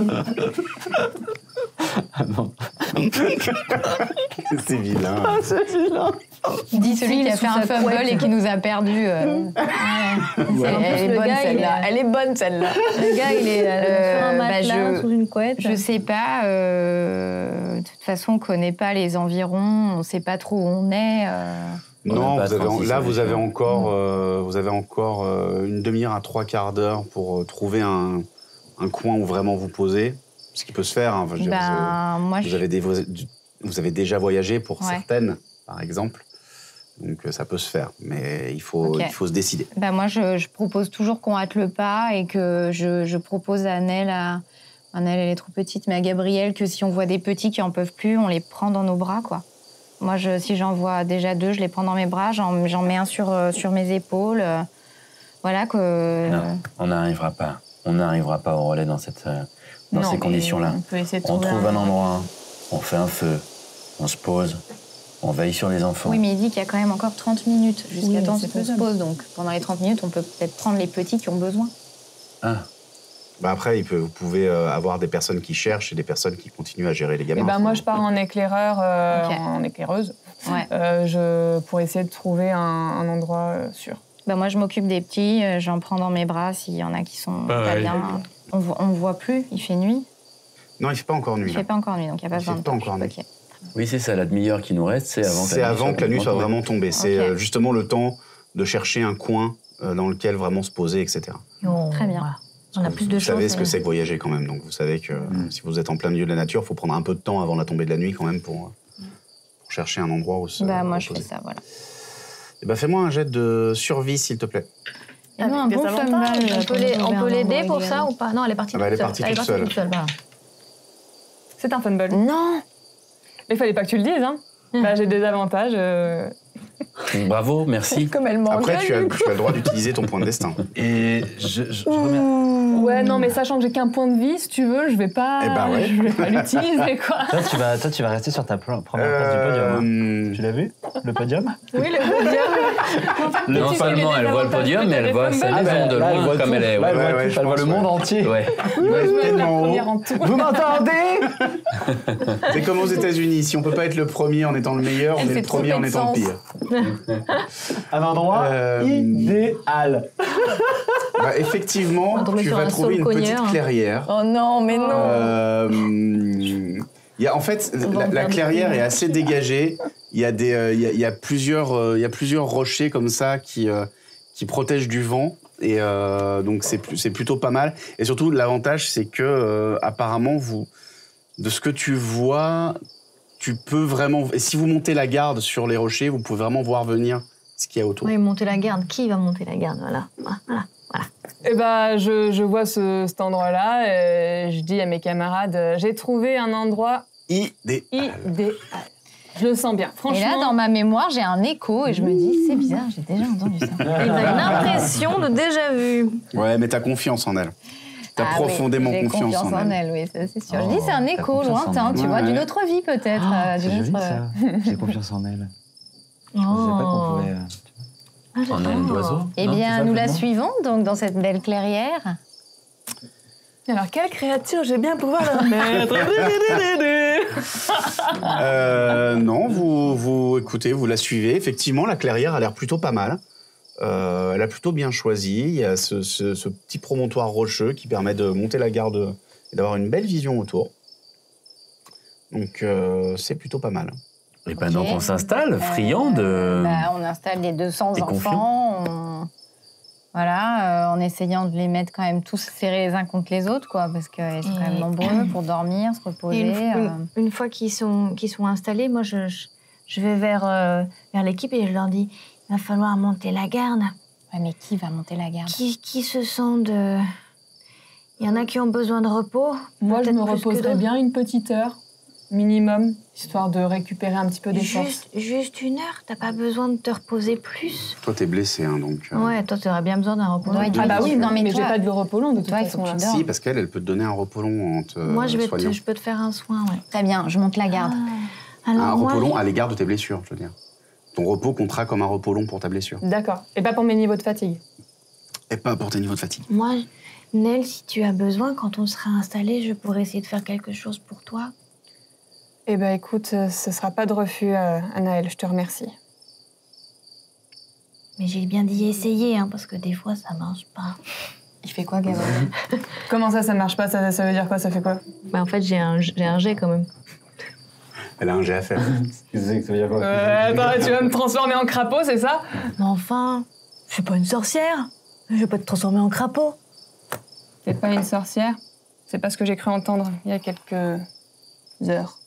Ah non. C'est vilain. Dis celui qui a fait un sa fumble couette. et qui nous a perdus. Elle est le bonne gars, celle-là. Elle est bonne celle-là. Le gars, il est sur un matelas, sous une couette. Je sais pas. De toute façon, on connaît pas les environs. On sait pas trop où on est. Non, vous avez encore Mm. une demi-heure à 3/4 d'heure pour trouver un coin où vraiment vous poser. Ce qui peut se faire. Hein. Enfin, je veux dire, Moi, vous avez déjà voyagé pour Ouais. certaines, par exemple. Donc ça peut se faire, mais il faut se décider. moi, je propose toujours qu'on hâte le pas et que je propose à Nel, Nel, elle est trop petite, mais à Gabriel, que si on voit des petits qui en peuvent plus, on les prend dans nos bras, quoi. Moi, si j'en vois déjà 2, je les prends dans mes bras, j'en mets un sur mes épaules. Voilà que... Non, on n'arrivera pas. On n'arrivera pas au relais dans ces mais conditions-là. On peut essayer de On trouver trouve un endroit, on fait un feu, on se pose, on veille sur les enfants. Oui, mais il dit qu'il y a quand même encore 30 minutes jusqu'à Oui, temps c'est qu'on se faisable. pose. Donc, pendant les 30 minutes, on peut peut-être prendre les petits qui ont besoin. Ah, Après, vous pouvez avoir des personnes qui cherchent et des personnes qui continuent à gérer les gamins. Et moi, je pars en éclaireur, Ok. en éclaireuse, Ouais. pour essayer de trouver un endroit sûr. Moi, je m'occupe des petits, j'en prends dans mes bras s'il y en a qui sont pas bien. On voit plus, il fait nuit. Non, il fait pas encore nuit. Il là. fait pas encore nuit, donc il n'y a pas Il fait besoin de pas torche. encore nuit. Ok. oui, c'est ça, la demi-heure qui nous reste, c'est avant Que la nuit soit vraiment tombée. C'est Ok. justement le temps de chercher un coin dans lequel vraiment se poser, etc. Très bien. On a plus de Vous chance. savez ce que c'est que voyager quand même, donc vous savez que si vous êtes en plein milieu de la nature, il faut prendre un peu de temps avant la tombée de la nuit quand même pour chercher un endroit où se Moi, je fais reposer. ça, voilà. Et fais-moi un jet de survie, s'il te plaît. Et nous, un Avec bon des fumble. avantages, on peut l'aider pour ça ou pas? Non, elle est partie Elle est toute partie seule. toute seule. Voilà. C'est un fumble. Non. Mais il fallait pas que tu le dises, hein. J'ai des avantages. Bravo, merci. Comme elle m'engueule. Après, tu as le droit d'utiliser ton point de destin. Et je reviens. Ouais, non, mais sachant que j'ai qu'un point de vie, si tu veux, je vais pas, Eh ben ouais. je vais pas l'utiliser, quoi. Toi, tu vas rester sur ta première place du podium. Hein. Tu l'as vu, le podium? Oui, le podium. Non seulement elle voit le podium, mais elle voit sa Ah, maison de là, elle loin voit comme tout. elle est. Là, elle Ouais. voit tout. je Elle voit pense, le monde entier. Ouais. Il va être tellement haut. Première en tout. Vous m'entendez? C'est comme aux États-Unis. Si on peut pas être le premier en étant le meilleur, on Elle est fait le premier trop en de étant le sens. pire. Un endroit idéal. Effectivement, On va tomber tu sur vas un trouver une petite saule-cogneur. clairière. Oh non, mais non. En fait, On va en la faire clairière des est assez dégagée. Il y a plusieurs rochers comme ça qui protègent du vent. Et donc, c'est plutôt pas mal. Et surtout, l'avantage, c'est que, apparemment, de ce que tu vois, tu peux vraiment... Et si vous montez la garde sur les rochers, vous pouvez vraiment voir venir ce qu'il y a autour. Oui, monter la garde. Qui va monter la garde? Voilà. Et je vois cet endroit-là, et je dis à mes camarades, j'ai trouvé un endroit Idéal. idéal. Je le sens bien, franchement. Et là, dans ma mémoire, j'ai un écho et je me dis, c'est bizarre, j'ai déjà entendu ça. Il a une impression de déjà vu. Ouais, mais t'as confiance en elle. T'as profondément j'ai confiance en elle. elle, oui, ça, c'est sûr. Oh, je dis, c'est un t'as écho confiance en lointain, elle. tu vois, Ouais. d'une autre vie peut-être. C'est d'une joli autre- ça. J'ai confiance en elle. Je ne savais pas qu'on pouvait. En aile d'oiseau. Eh Non, c'est bien, ça, nous la plus ou moins suivons donc dans cette belle clairière. Alors, quelle créature je vais bien pouvoir leur mettre? Non, vous écoutez, vous la suivez. Effectivement, la clairière a l'air plutôt pas mal. Elle a plutôt bien choisi. Il y a ce petit promontoire rocheux qui permet de monter la garde et d'avoir une belle vision autour. Donc, c'est plutôt pas mal. Et pendant qu'on s'installe, friand de... On installe les 200 Et enfants. Voilà, en essayant de les mettre quand même tous serrés les uns contre les autres, quoi, parce qu'ils sont quand même nombreux pour dormir, se Et reposer. une fois qu'ils sont installés, moi, je vais vers l'équipe et je leur dis, il va falloir monter la garde. Ouais, mais qui va monter la garde? Qui se sent de... Il y en a qui ont besoin de repos. Moi, je peut-être me plus que reposerais d'autres. bien une petite heure, minimum, histoire de récupérer un petit peu des forces. Juste une heure, t'as pas besoin de te reposer plus. Toi, t'es blessé, hein, donc... Ouais, toi, t'aurais bien besoin d'un repos. Ouais, long. Ah bah oui, Non, mais mais j'ai toi- pas de repos long de toute toi, il faut façon. que tu là. dors. Si, parce qu'elle peut te donner un repos long en te Moi, je soignant. peux te faire un soin, ouais. Très bien, je monte la garde. Alors, Un moi, repos long à l'égard de tes blessures, je veux dire. Ton repos comptera comme un repos long pour ta blessure. D'accord. Et pas pour mes niveaux de fatigue. Et pas pour tes niveaux de fatigue. moi, Nel, si tu as besoin, quand on sera installé, je pourrais essayer de faire quelque chose pour toi. Eh ben écoute, ce sera pas de refus, Anaël, je te remercie. Mais j'ai bien dit essayer, hein, parce que des fois, ça marche pas. Il fait quoi, Gabriel? Comment ça marche pas? Ça veut dire quoi? Ça fait quoi? Bah, en fait, j'ai un jet quand même. Elle a un jet à faire. Qu'est-ce que ça veut dire quoi? Attends, tu vas me transformer en crapaud, c'est ça? Mais enfin, je suis pas une sorcière. Je vais pas te transformer en crapaud. T'es pas une sorcière? C'est pas ce que j'ai cru entendre il y a quelques heures.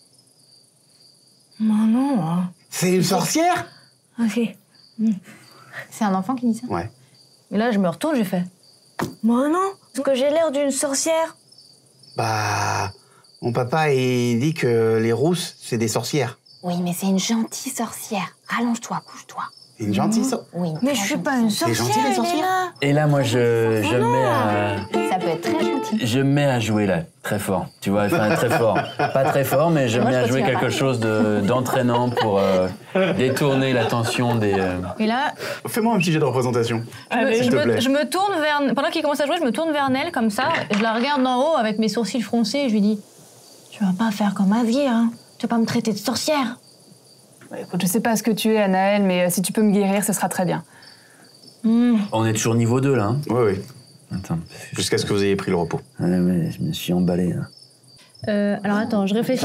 Non. Hein. C'est une sorcière? Ok. C'est un enfant qui dit ça? Ouais. Et là, je me retourne, j'ai fait. Moi non, parce que j'ai l'air d'une sorcière. Bah... Mon papa, il dit que les rousses, c'est des sorcières. Oui, mais c'est une gentille sorcière. Rallonge-toi, couche-toi. C'est une gentille sorcière. Oui. Mais je suis pas une sorcière, gentil, les sorcières Elena. Et là, moi, je mets à... Ça peut être très gentil. Je mets à jouer là, très fort. Tu vois, enfin très fort. Pas très fort, mais je Moi, mets je à jouer continuerai quelque chose d'entraînant pour détourner l'attention des... Et là, Fais-moi un petit jet de représentation. Allez, s'il te plaît. je me tourne vers... Pendant qu'il commence à jouer, je me tourne vers Nel, comme ça. Je la regarde d'en haut avec mes sourcils froncés et je lui dis, tu vas pas faire comme Asgir, hein. Tu vas pas me traiter de sorcière. Bah, écoute, je sais pas ce que tu es, Anaël, mais si tu peux me guérir, ce sera très bien. On est toujours niveau 2 là. Hein. Oui. Attends. Jusqu'à ce que vous ayez pris le repos. Ouais, mais je me suis emballé. Là. Alors attends, je réfléchis.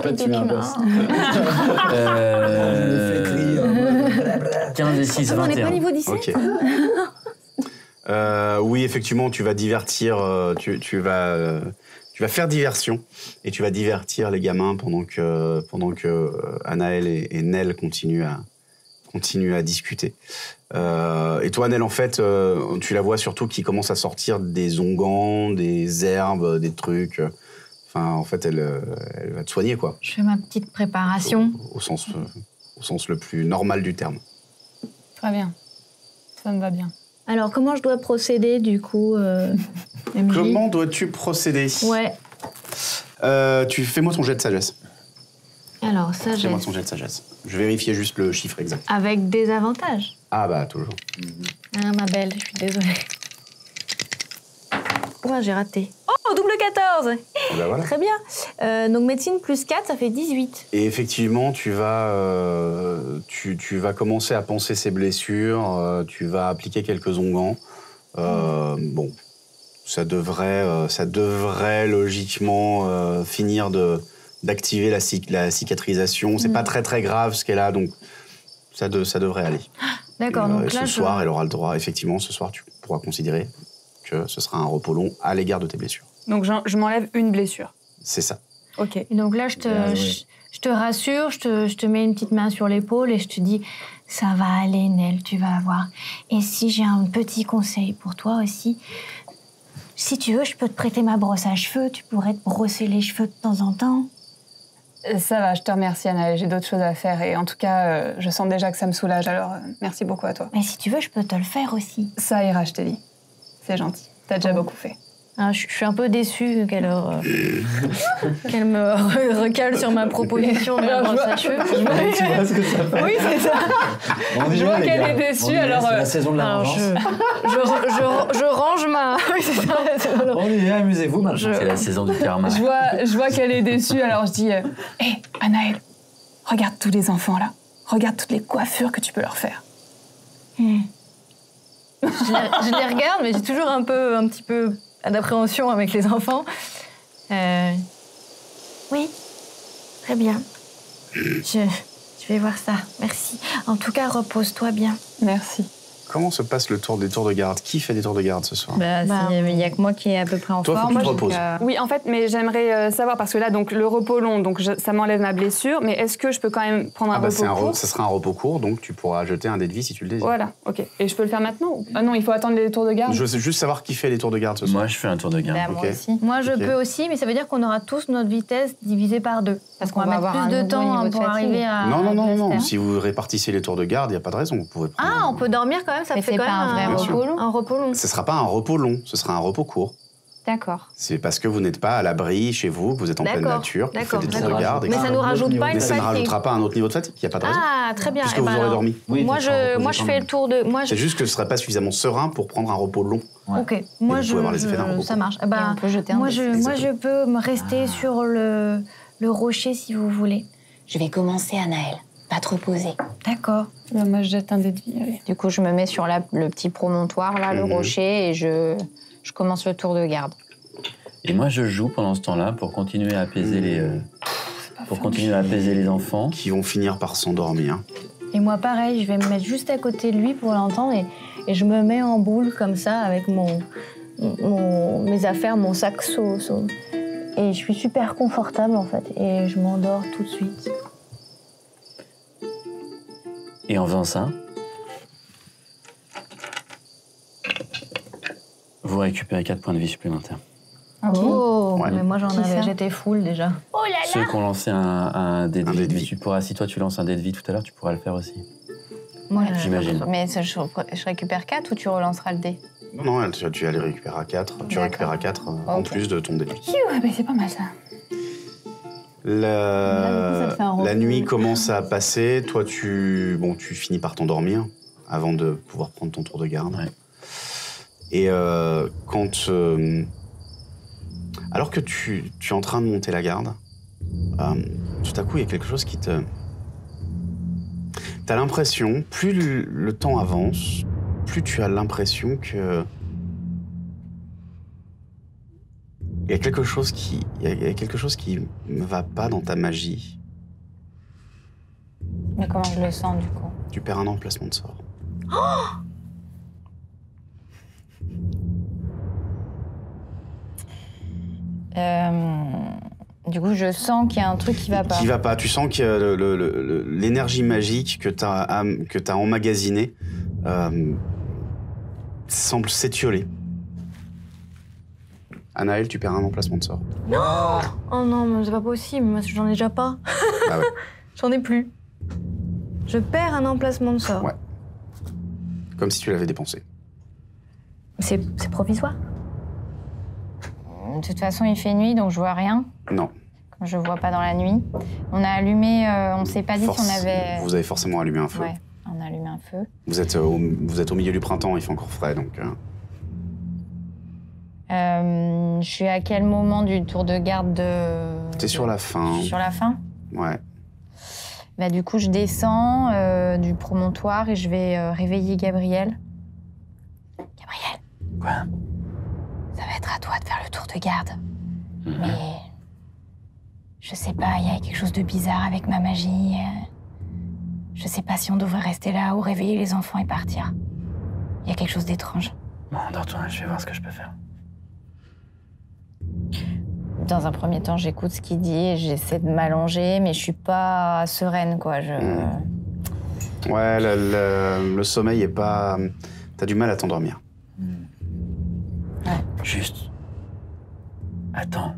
Euh... 15 et 6, On n'est 21. pas niveau 17. Ok. Oui, effectivement, tu vas divertir, tu vas faire diversion et tu vas divertir les gamins pendant que Anaël et Nel continuent à discuter. Et toi, Nel, en fait, tu la vois surtout qui commence à sortir des onguents, des herbes, des trucs. Enfin, en fait, elle va te soigner, quoi. Je fais ma petite préparation. Au sens le plus normal du terme. Très bien. Ça me va bien. Alors, comment je dois procéder, du coup, MJ? Comment dois-tu procéder? Ouais. Tu fais-moi ton jet de sagesse. Alors, ça, j'ai... Fais-moi ton jet de sagesse. Je vérifiais juste le chiffre exact. Avec des avantages. Ah bah, toujours. Ah, ma belle, je suis désolée. Ouais, j'ai raté. Oh, double 14. Bah voilà. Très bien. Donc, médecine plus 4, ça fait 18. Et effectivement, tu vas commencer à panser ses blessures, tu vas appliquer quelques onguents. Bon, ça devrait logiquement finir d'activer la cicatrisation. C'est pas très très grave ce qu'elle a, donc ça devrait aller. D'accord, Et, donc là, ce soir, elle aura le droit, effectivement, ce soir, tu pourras considérer que ce sera un repos long à l'égard de tes blessures. Donc je m'enlève une blessure. C'est ça. Ok. Et donc là, je te rassure, je te mets une petite main sur l'épaule et je te dis, ça va aller, Nel, tu vas voir. Et si j'ai un petit conseil pour toi aussi, si tu veux, je peux te prêter ma brosse à cheveux, tu pourrais te brosser les cheveux de temps en temps. Ça va, je te remercie, Anaël. J'ai d'autres choses à faire et en tout cas, je sens déjà que ça me soulage, alors merci beaucoup à toi. Mais si tu veux, je peux te le faire aussi. Ça ira, je t'ai dit. C'est gentil. T'as déjà beaucoup fait. Ah, je suis un peu déçue qu'elle me recale sur ma proposition de la brosse à cheveux. Tu vois ce que ça fait. Oui, c'est ça. Je vois qu'elle est déçue, alors... C'est la saison de la Alors, vengeance. je range ma... Oui, c'est ça. On y est, amusez-vous maintenant. C'est la saison du karma. Je vois qu'elle est déçue, alors je dis hé, Anaël, regarde tous les enfants là. Regarde toutes les coiffures que tu peux leur faire. Je les regarde, mais j'ai toujours un petit peu d'appréhension avec les enfants. Oui, très bien. Je vais voir ça. Merci. En tout cas, repose-toi bien. Merci. Comment se passe des tours de garde? Qui fait des tours de garde ce soir? Il n'y a que moi qui est à peu près en Toi, faut forme. que tu te reposes. Oui, en fait, mais j'aimerais savoir, parce que là, donc, le repos long, donc ça m'enlève ma blessure, mais est-ce que je peux quand même prendre un repos court? Ça sera un repos court, donc tu pourras jeter un dé de vie si tu le désires. Voilà, ok. Et je peux le faire maintenant ou... Ah non, il faut attendre les tours de garde. Je veux juste savoir qui fait les tours de garde ce soir. Moi, je fais un tour de garde. Moi Ok. aussi. Moi, je Ok. peux aussi, mais ça veut dire qu'on aura tous notre vitesse divisée par 2. Parce qu'on Donc, va on va mettre avoir plus un de nouveau temps niveau de pour fatigue. arriver à... Non. Blaster. Si vous répartissez les tours de garde, il n'y a pas de raison. Vous pouvez prendre Ah, on peut dormir quand même, ça Mais fait c'est quand pas même un vrai repos long. un repos long. Ce ne sera pas un repos long, ce sera un repos court. D'accord. C'est parce que vous n'êtes pas à l'abri chez vous, que vous êtes en pleine D'accord, nature, que vous faites des d'accord, tours de garde. Mais etc. ça nous rajoute pas Mais une ça ne fatigue. rajoutera pas un autre niveau de fatigue, il n'y a pas de raison. Ah, très bien. Puisque Eh vous ben aurez alors, dormi. Oui, moi, tu seras reposé moi, je quand fais même. le tour de... Moi, C'est juste que ce ne serait pas suffisamment serein pour prendre un repos long. Ok, moi, vous pouvez avoir les effets d'un repos ça court. marche. Eh Et ben, on peut jeter un moi, dé. je peux me rester sur le rocher si vous voulez. Je vais commencer, Anaël. Va te reposer. D'accord. Moi, je jette un dé de vie, allez. Du coup, je me mets sur le petit promontoire, là, le rocher, et je commence le tour de garde. Et moi, je joue pendant ce temps-là pour continuer à apaiser les enfants. Qui vont finir par s'endormir. Et moi, pareil, je vais me mettre juste à côté de lui pour l'entendre et je me mets en boule comme ça avec mes affaires, mon sac et je suis super confortable en fait et je m'endors tout de suite. Et en faisant ça, vous récupérez 4 points de vie supplémentaires. Oh, Ouais. mais moi Qui ça j'étais full déjà. Ceux qui ont lancé un dé de Un dé de vie, vie. si toi tu lances un dé de vie tout à l'heure, tu pourras le faire aussi. Moi, J'imagine. Mais je récupère 4 ou tu relanceras le dé? Non, tu vas les récupérer à 4. Tu D'accord. récupères à 4 en Ok. plus de ton dé. Ah, bah, c'est pas mal ça. Là, du coup, ça te fait un La repos. nuit commence à passer. Toi, tu finis par t'endormir avant de pouvoir prendre ton tour de garde. Ouais. Et alors que tu es en train de monter la garde, tout à coup, il y a quelque chose qui te... T'as l'impression, plus le temps avance, plus tu as l'impression que... Il y a quelque chose qui ne va pas dans ta magie. Mais comment je le sens, du coup? Tu perds un emplacement de sort. Du coup, je sens qu'il y a un truc qui va pas. Qui va pas. Tu sens que l'énergie magique que t'as emmagasinée semble s'étioler. Anaël, tu perds un emplacement de sort. Oh non, mais c'est pas possible, moi j'en ai déjà pas. Ah ouais. J'en ai plus. Je perds un emplacement de sort. Ouais. Comme si tu l'avais dépensé. C'est provisoire. De toute façon, il fait nuit, donc je vois rien. Non. Comme je vois pas dans la nuit. On a allumé, on s'est pas dit si on avait... Vous avez forcément allumé un feu. Ouais, on a allumé un feu. Vous êtes au milieu du printemps, il fait encore frais, donc... Je suis à quel moment du tour de garde de... T'es sur la fin. Je suis sur la fin. Ouais. Bah, du coup, je descends du promontoire et je vais réveiller Gabriel. Gabriel. Quoi? Ça va être à toi de faire le tour de garde. Mais... Je sais pas, il y a quelque chose de bizarre avec ma magie. Je sais pas si on devrait rester là ou réveiller les enfants et partir. Il y a quelque chose d'étrange. Bon, endors-toi, je vais voir ce que je peux faire. Dans un premier temps, j'écoute ce qu'il dit et j'essaie de m'allonger, mais je suis pas sereine, quoi. Ouais, le sommeil est pas... T'as du mal à t'endormir. Juste. Attends,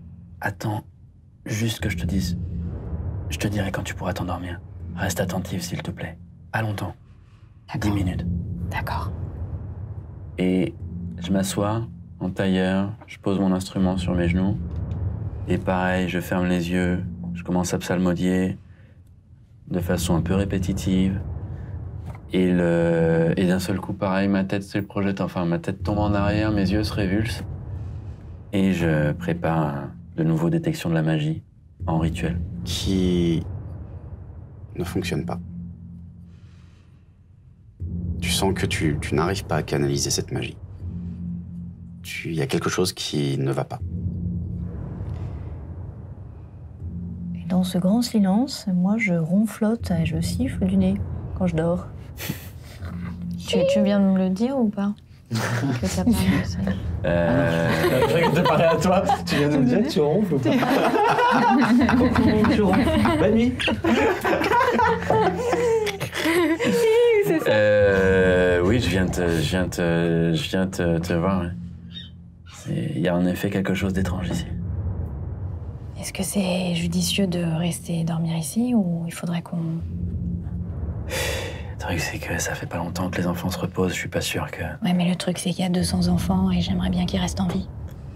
juste que je te dise. Je te dirai quand tu pourras t'endormir. Reste attentive, s'il te plaît. À longtemps. 10 minutes. D'accord. Et je m'assois en tailleur, je pose mon instrument sur mes genoux. Et pareil, je ferme les yeux, je commence à psalmodier de façon un peu répétitive. Et d'un seul coup, pareil, ma tête se projette, enfin ma tête tombe en arrière, mes yeux se révulsent. Et je prépare de nouveau détection de la magie en rituel. Qui ne fonctionne pas. Tu sens que tu n'arrives pas à canaliser cette magie. Il y a quelque chose qui ne va pas. Et dans ce grand silence, moi, je ronflote et je siffle du nez quand je dors. Tu viens de me le dire ou pas? Que ça parle de ça. Je regarde de parler à toi. Tu viens de me dire que tu ronfles ou pas? Coucou, tu ronfles. Bonne nuit. Oui, je viens de te voir. Ouais. Il y a en effet quelque chose d'étrange ici. Est-ce que c'est judicieux de rester dormir ici ou il faudrait qu'on... Le truc, c'est que ça fait pas longtemps que les enfants se reposent, je suis pas sûr que... Ouais, mais le truc, c'est qu'il y a 200 enfants et j'aimerais bien qu'ils restent en vie.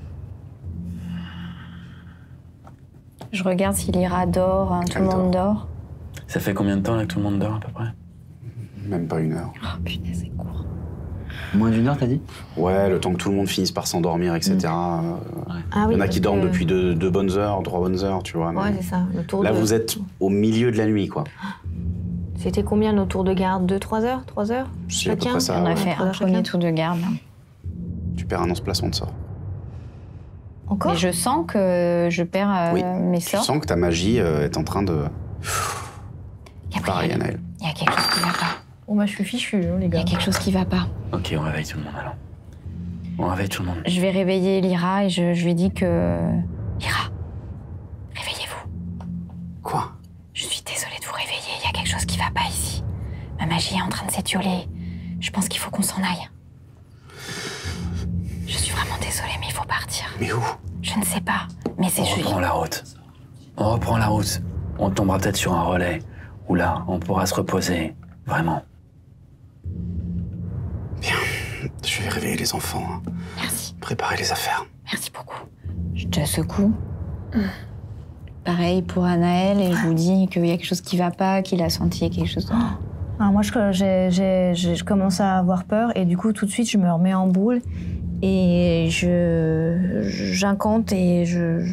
Je regarde si Lyra dort, tout le monde dort. Ça fait combien de temps là que tout le monde dort à peu près? Même pas 1 heure. Oh putain, c'est court. Moins d'1 heure, t'as dit? Ouais, le temps que tout le monde finisse par s'endormir, etc. Ah Il oui, y en a parce qui dorment que- depuis 2 bonnes heures, 3 bonnes heures, tu vois. mais Ouais, c'est ça. Le tour là, de... vous êtes au milieu de la nuit, quoi. C'était combien nos tours de garde? 2-3 heures? 3 heures? C'est à peu près ça. On a ouais. fait un chacun. premier tour de garde. Tu perds un an ce plafond de sort. Encore? Mais je sens que je perds Oui, mes Tu sorts. sens que ta magie est en train de... Pareil, Gabriel, Anaël. il y a quelque chose qui va pas. Oh, bah, je suis fichue, hein, les Il y gars. a quelque chose qui va pas. Ok, on réveille tout le monde alors. On réveille tout le monde. Je vais réveiller Lyra et je lui dis que... Lyra, réveillez-vous. Quoi? Je suis désolée de vous réveiller, il y a quelque chose qui va pas ici. Ma magie est en train de s'étioler. Je pense qu'il faut qu'on s'en aille. Je suis vraiment désolée, mais il faut partir. Mais où? Je ne sais pas, mais c'est On juste... reprend la route. On reprend la route. On tombera peut-être sur un relais. Où là, on pourra se reposer. Vraiment. Bien. Je vais réveiller les enfants. Hein. Merci, Préparer les affaires. merci beaucoup. Je te secoue. Pareil pour Anaël, et je vous dis qu'il y a quelque chose qui va pas, qu'il a senti quelque chose de... Alors moi, je commence à avoir peur et du coup, tout de suite, je me remets en boule et j'incante et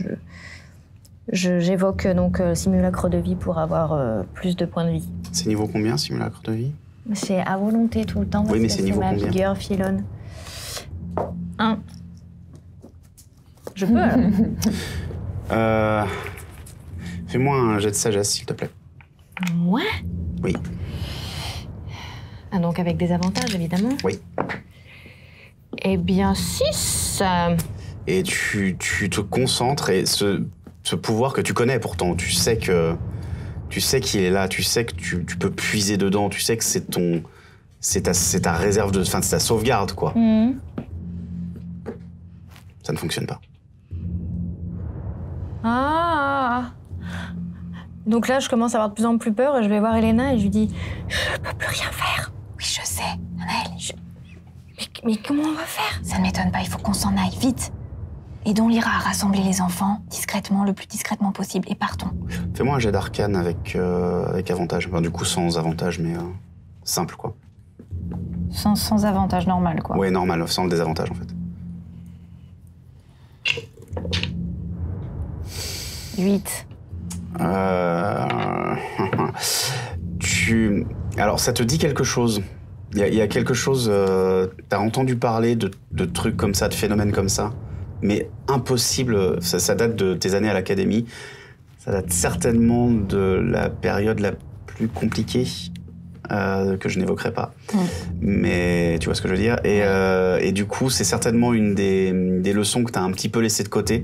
j'évoque donc simulacre de vie pour avoir plus de points de vie. C'est niveau combien, simulacre de vie? C'est à volonté tout le temps parce Oui, mais que c'est c'est niveau ma combien vigueur filonne. 1. Je peux alors. Fais-moi un jet de sagesse, s'il te plaît. Moi? Oui. Ah, donc avec des avantages, évidemment. Oui. Eh bien, 6. Et tu te concentres et ce pouvoir que tu connais pourtant, tu sais qu'il est là, tu sais que tu peux puiser dedans, tu sais que c'est ta réserve de, enfin, c'est ta sauvegarde, quoi. Ça ne fonctionne pas. Ah. Donc là, je commence à avoir de plus en plus peur et je vais voir Elena et je lui dis « Je peux plus rien faire. Oui, je sais, Anaël, Mais comment on va faire ?» ça ne m'étonne pas, il faut qu'on s'en aille, vite. Aidons Lyra à rassembler les enfants, discrètement, le plus discrètement possible, et partons. Fais-moi un jet d'arcane avec avantage. Enfin, du coup, sans avantage, mais simple, quoi. Sans avantage normal, quoi. Ouais, normal, sans le désavantage, en fait. 8. Alors, ça te dit quelque chose. Il y a quelque chose... T'as entendu parler de trucs comme ça, de phénomènes comme ça, mais impossible. Ça date de tes années à l'académie. Ça date certainement de la période la plus compliquée, que je n'évoquerai pas. Mais tu vois ce que je veux dire. Et du coup, c'est certainement une des leçons que t'as un petit peu laissé de côté.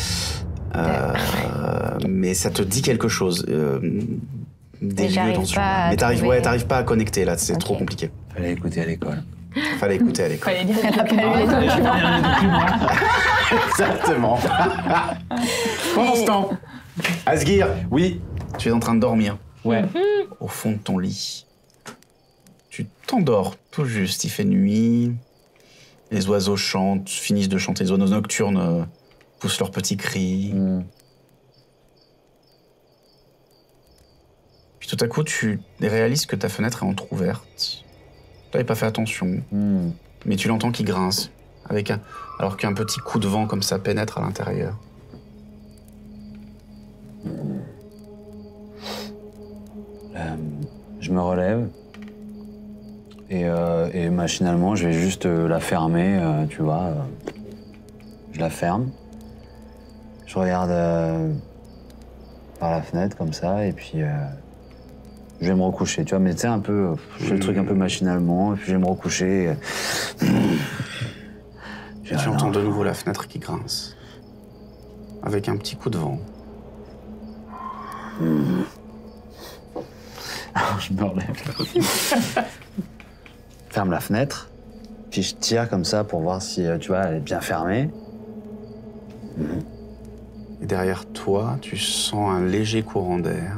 Mais ça te dit quelque chose. Des lieux j'arrive dont tu... pas à Mais trouver. t'arrives pas à connecter là, c'est Ok. trop compliqué. Fallait écouter à l'école. Fallait écouter à l'école. Fallait dire qu'elle a pas lu les documents. Exactement. Pendant ce temps, Asgir, oui, tu es en train de dormir. Ouais. Au fond de ton lit. Tu t'endors tout juste, il fait nuit. Les oiseaux chantent, finissent de chanter. Les oiseaux nocturnes poussent leurs petits cris. Puis tout à coup, tu réalises que ta fenêtre est entrouverte. Tu n'avais pas fait attention. Mais tu l'entends qui grince, alors qu'un petit coup de vent comme ça pénètre à l'intérieur. Je me relève et machinalement, je vais juste la fermer, tu vois. Je la ferme. Je regarde par la fenêtre comme ça et puis je vais me recoucher, tu vois. Mais tu sais, un peu, je fais le truc un peu machinalement et puis je vais me recoucher. Tu entends de nouveau la fenêtre qui grince, avec un petit coup de vent. Alors je me relève. Ferme la fenêtre, puis je tire comme ça pour voir si, tu vois, elle est bien fermée. Et derrière toi, tu sens un léger courant d'air.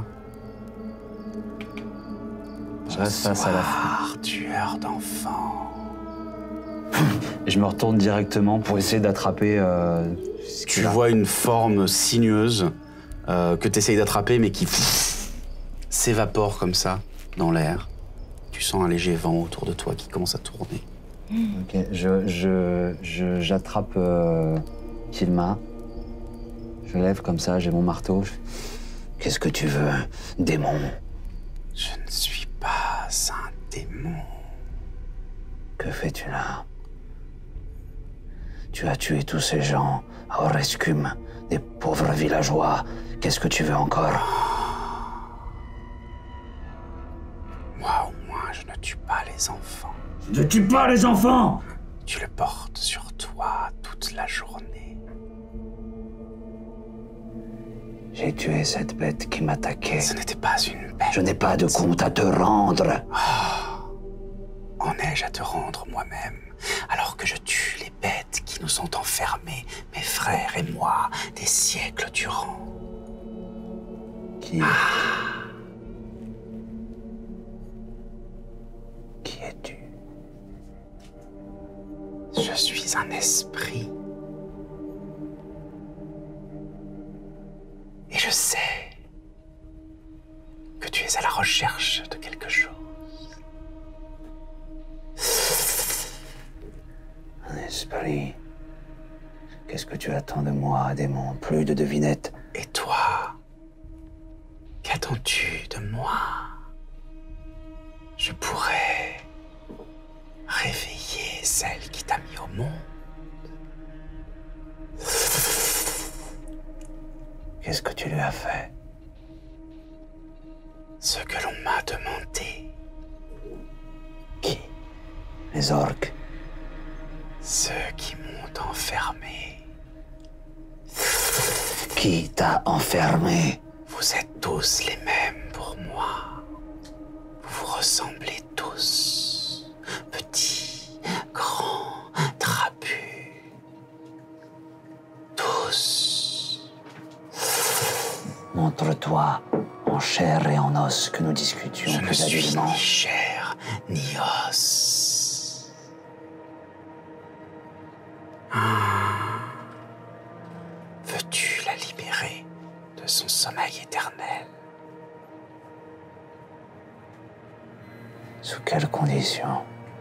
Je reste face à la fenêtre. Tueur d'enfants. Et je me retourne directement pour essayer d'attraper ce Tu vois une forme sinueuse que tu essayes d'attraper, mais qui s'évapore comme ça dans l'air. Tu sens un léger vent autour de toi qui commence à tourner. Ok, j'attrape Kilma. Je lève comme ça, j'ai mon marteau. Qu'est-ce que tu veux, démon? Je ne suis pas un démon. Que fais-tu là? Tu as tué tous ces gens à Orescum, des pauvres villageois. Qu'est-ce que tu veux encore? Moi, au moins, je ne tue pas les enfants. Ne tue pas les enfants! Tu le portes sur toi toute la journée. J'ai tué cette bête qui m'attaquait. Ce n'était pas une bête. Je n'ai pas de compte à te rendre. En ai-je à te rendre moi-même, alors que je tue les bêtes qui nous ont enfermés, mes frères et moi, des siècles durant. Qui es-tu? Je suis un esprit. Et je sais que tu es à la recherche de quelque chose. Un esprit. Qu'est-ce que tu attends de moi, démon? Plus de devinettes. Et toi, qu'attends-tu de moi? Je pourrais réveiller celle qui t'a mis au monde. Qu'est-ce que tu lui as fait? Ce que l'on m'a demandé. Qui? Les orques? Ceux qui m'ont enfermé. Qui t'a enfermé? Vous êtes tous les mêmes pour moi. Vous vous ressemblez tous. Petits, grands, trapus. Tous. Montre-toi en chair et en os que nous discutions Je ne plus suis habilement. ni chair, ni os. Veux-tu la libérer de son sommeil éternel? Sous quelles conditions?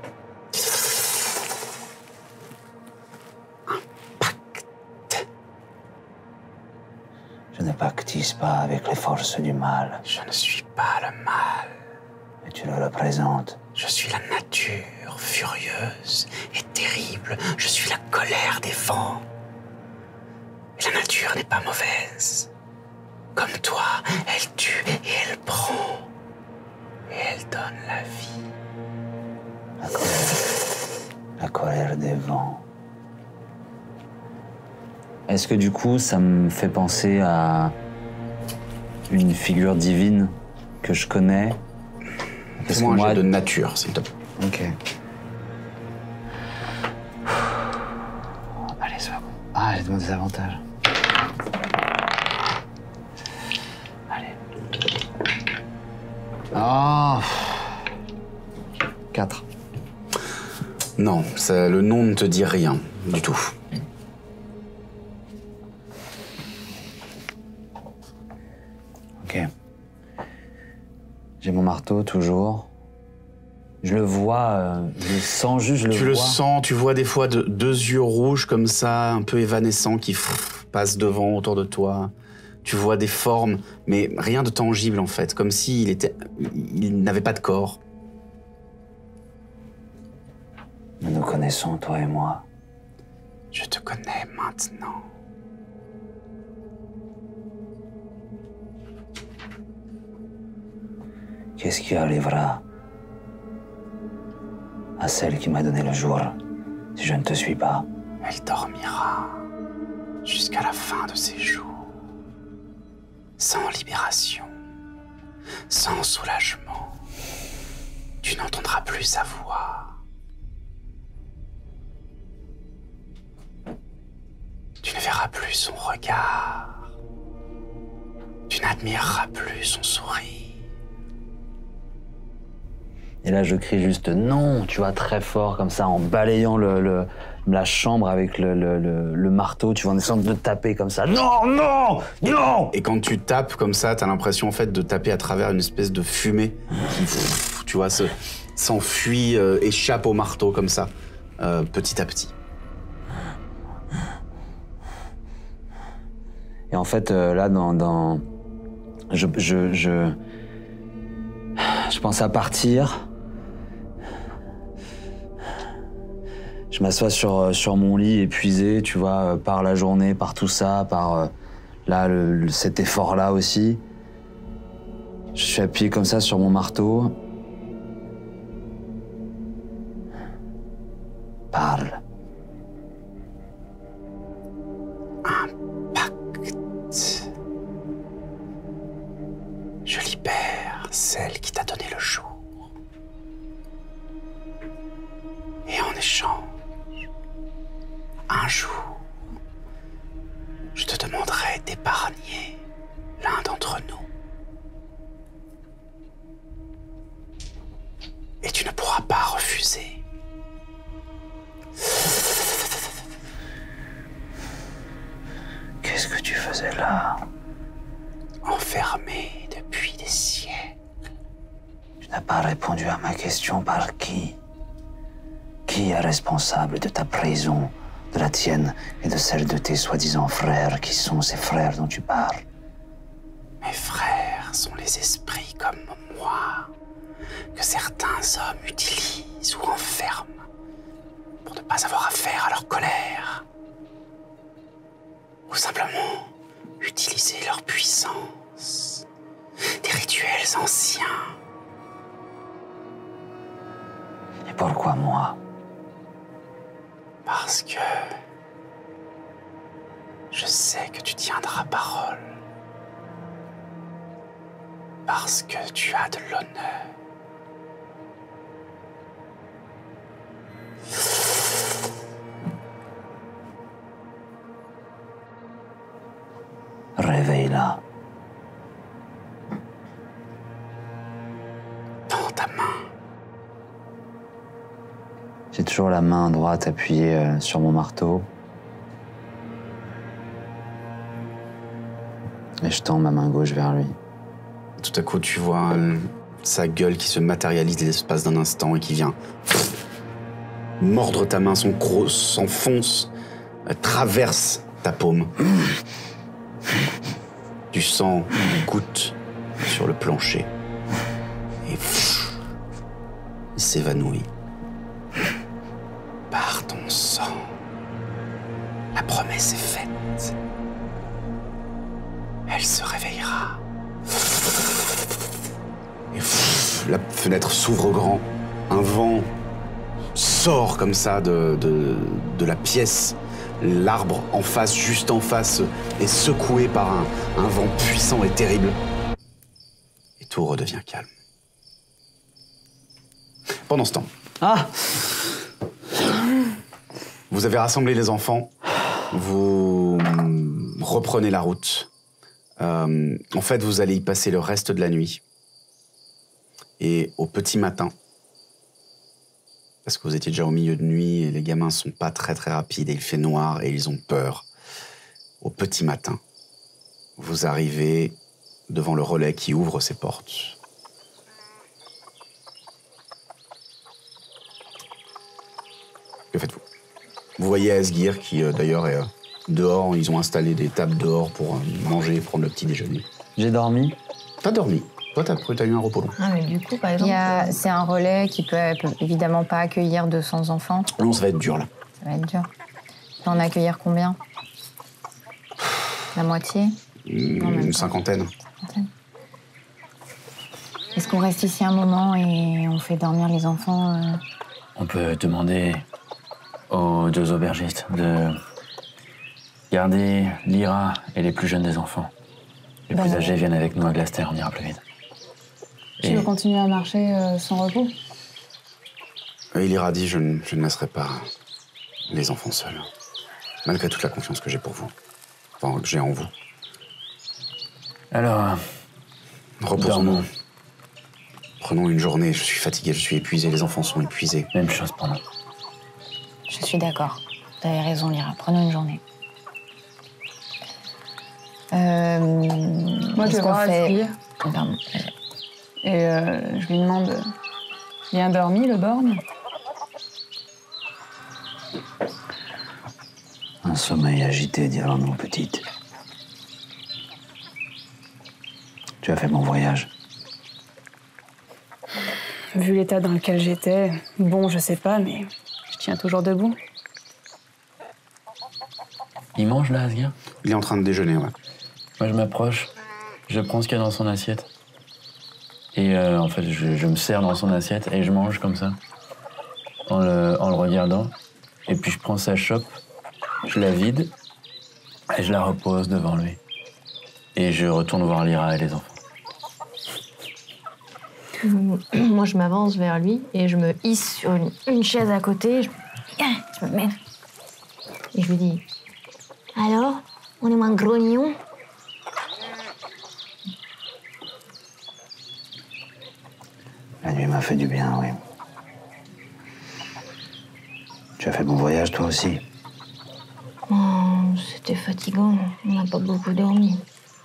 Je ne pactise pas avec les forces du mal. Je ne suis pas le mal. Mais tu le représentes. Je suis la nature, furieuse et terrible. Je suis la colère des vents. Et la nature n'est pas mauvaise. Comme toi, elle tue et elle prend. Et elle donne la vie. La colère des vents. Est-ce que du coup, ça me fait penser à une figure divine que je connais? Parce que Fais-moi un moi, jet de nature, s'il te plaît. Ok. Allez, sois bon. Ah, j'ai demandé des avantages. Allez. Oh 4. Non, le nom ne te dit rien du tout. Ok. J'ai mon marteau toujours. Je le vois, je le sens juste, je le vois. Tu le sens, tu vois des fois deux yeux rouges comme ça, un peu évanescents qui passent devant, autour de toi. Tu vois des formes, mais rien de tangible en fait, comme s'il il n'avait pas de corps. Nous nous connaissons, toi et moi. Je te connais maintenant. Qu'est-ce qui arrivera à celle qui m'a donné le jour si je ne te suis pas? Elle dormira jusqu'à la fin de ses jours, sans libération, sans soulagement. Tu n'entendras plus sa voix. Tu ne verras plus son regard. Tu n'admireras plus son sourire. Et là, je crie juste non, tu vois, très fort, comme ça, en balayant la chambre avec le marteau, tu vois, en essayant de taper comme ça. Non, non, non! Et quand tu tapes comme ça, t'as l'impression en fait de taper à travers une espèce de fumée qui, tu vois, s'enfuit, échappe au marteau comme ça, petit à petit. Et en fait, là, je pense à partir. Je m'assois sur mon lit épuisé, tu vois, par la journée, par tout ça, par là, cet effort-là aussi. Je suis appuyé comme ça sur mon marteau. Parle. Je libère celle qui t'a donné le jour. Et en échange, un jour, je te demanderai d'épargner l'un d'entre nous. Et tu ne pourras pas refuser. Qu'est-ce que tu faisais là? Enfermé depuis des siècles. Tu n'as pas répondu à ma question. Par qui? Qui est responsable de ta prison, de la tienne et de celle de tes soi-disant frères? Qui sont ces frères dont tu parles? Mes frères sont les esprits comme moi, que certains hommes utilisent ou enferment pour ne pas avoir affaire à leur colère. Ou simplement utiliser leur puissance. Des rituels anciens. Et pourquoi moi? Parce que je sais que tu tiendras parole. Parce que tu as de l'honneur. Réveille-la. Tends ta main. J'ai toujours la main droite appuyée sur mon marteau. Et je tends ma main gauche vers lui. Tout à coup, tu vois sa gueule qui se matérialise l'espace d'un instant et qui vient mordre ta main. Son croc s'enfonce, traverse ta paume. Du sang goutte sur le plancher et il s'évanouit. Par ton sang, la promesse est faite. Elle se réveillera. Et la fenêtre s'ouvre grand. Un vent sort comme ça de la pièce. L'arbre en face, juste en face, est secoué par un vent puissant et terrible. Et tout redevient calme. Pendant ce temps, vous avez rassemblé les enfants. Vous reprenez la route. En fait, vous allez y passer le reste de la nuit. Et au petit matin, parce que vous étiez déjà au milieu de nuit et les gamins sont pas très très rapides et il fait noir et ils ont peur. Au petit matin, vous arrivez devant le relais qui ouvre ses portes. Que faites-vous? Vous voyez Asgir qui d'ailleurs est dehors, ils ont installé des tables dehors pour manger et prendre le petit déjeuner. J'ai dormi. T'as dormi. Toi, t'as eu un repos long. Ah, mais du coup, par exemple. C'est un relais qui peut évidemment pas accueillir 200 enfants. Non, ça va être dur là. Ça va être dur. Tu peux en accueillir combien? La moitié? Non, même Une pas. cinquantaine. Est-ce qu'on reste ici un moment et on fait dormir les enfants On peut demander aux 2 aubergistes de garder Lyra et les plus jeunes des enfants. Les plus âgés viennent avec nous à Glaster, on ira plus vite. Tu veux continuer à marcher sans repos? Il ira dit, je ne laisserai pas les enfants seuls. Malgré toute la confiance que j'ai pour vous. Enfin, que j'ai en vous. Alors, Reposons-nous. Prenons une journée, je suis fatigué, je suis épuisé, les enfants sont épuisés. même chose pour nous. Je suis d'accord. Vous avez raison, Lyra. Prenons une journée. Moi, je est-ce vais qu'on voir fait- Asgir Pardon. et je lui demande bien dormi, le borgne? Un sommeil agité, dirons-nous, petite. Tu as fait mon voyage. Vu l'état dans lequel j'étais, bon, je sais pas, mais je tiens toujours debout. Il mange là, Asgir? Il est en train de déjeuner, ouais. Moi, je m'approche, je prends ce qu'il y a dans son assiette. Et en fait, je me sers dans son assiette et je mange comme ça, en le regardant. Et puis je prends sa chope, je la vide et je la repose devant lui. Et je retourne voir Lyra et les enfants. Moi, je m'avance vers lui et je me hisse sur une chaise à côté. Je me mets. Et je lui dis, alors, on est moins grognon? La nuit m'a fait du bien, oui. Tu as fait bon voyage, toi aussi? Oh, c'était fatigant. On n'a pas beaucoup dormi.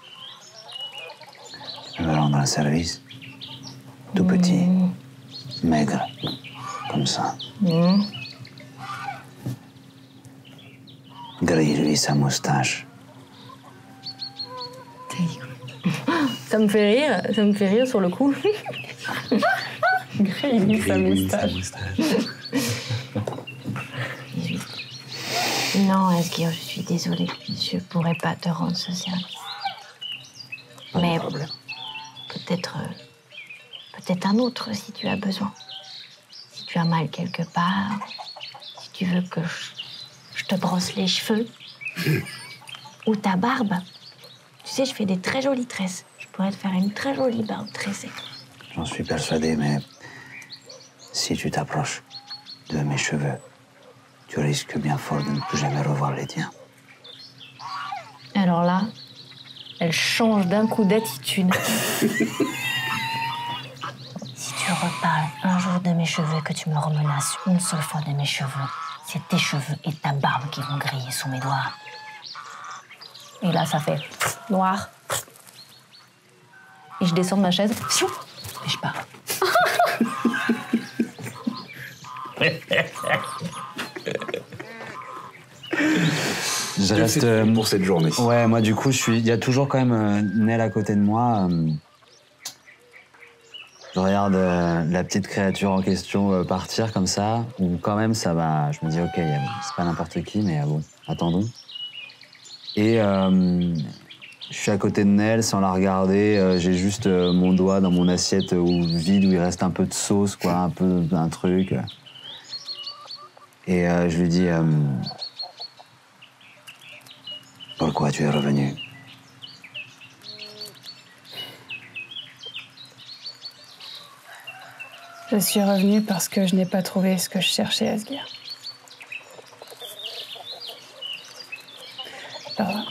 Tu veux rendre un service? Tout petit, maigre, comme ça. Grille-lui sa moustache. Ça me fait rire sur le coup. Grille sa moustache. Non, Asgir, je suis désolée. Je pourrais pas te rendre ce service. Mais peut-être un autre si tu as besoin. Si tu as mal quelque part, si tu veux que je te brosse les cheveux ou ta barbe. Tu sais, je fais des très jolies tresses. Je pourrais te faire une très jolie barbe tressée. J'en suis persuadé, mais si tu t'approches de mes cheveux, tu risques bien fort de ne plus jamais revoir les tiens. Alors là, elle change d'un coup d'attitude. Si tu reparles un jour de mes cheveux, que tu me remenaces une seule fois de mes cheveux, c'est tes cheveux et ta barbe qui vont griller sous mes doigts. Et là, ça fait noir. Et je descends de ma chaise. Pfiou, et je pars. Je reste pour cette journée. Ouais, moi du coup, il y a toujours quand même Nell à côté de moi. Je regarde la petite créature en question partir comme ça, ou quand même ça va. Je me dis ok, c'est pas n'importe qui, mais bon, attendons. Et je suis à côté de Nell sans la regarder. J'ai juste mon doigt dans mon assiette vide où il reste un peu de sauce, quoi, un peu d'un truc. Et je lui dis. Pourquoi tu es revenu? Je suis revenue parce que je n'ai pas trouvé ce que je cherchais, Asgir. Alors,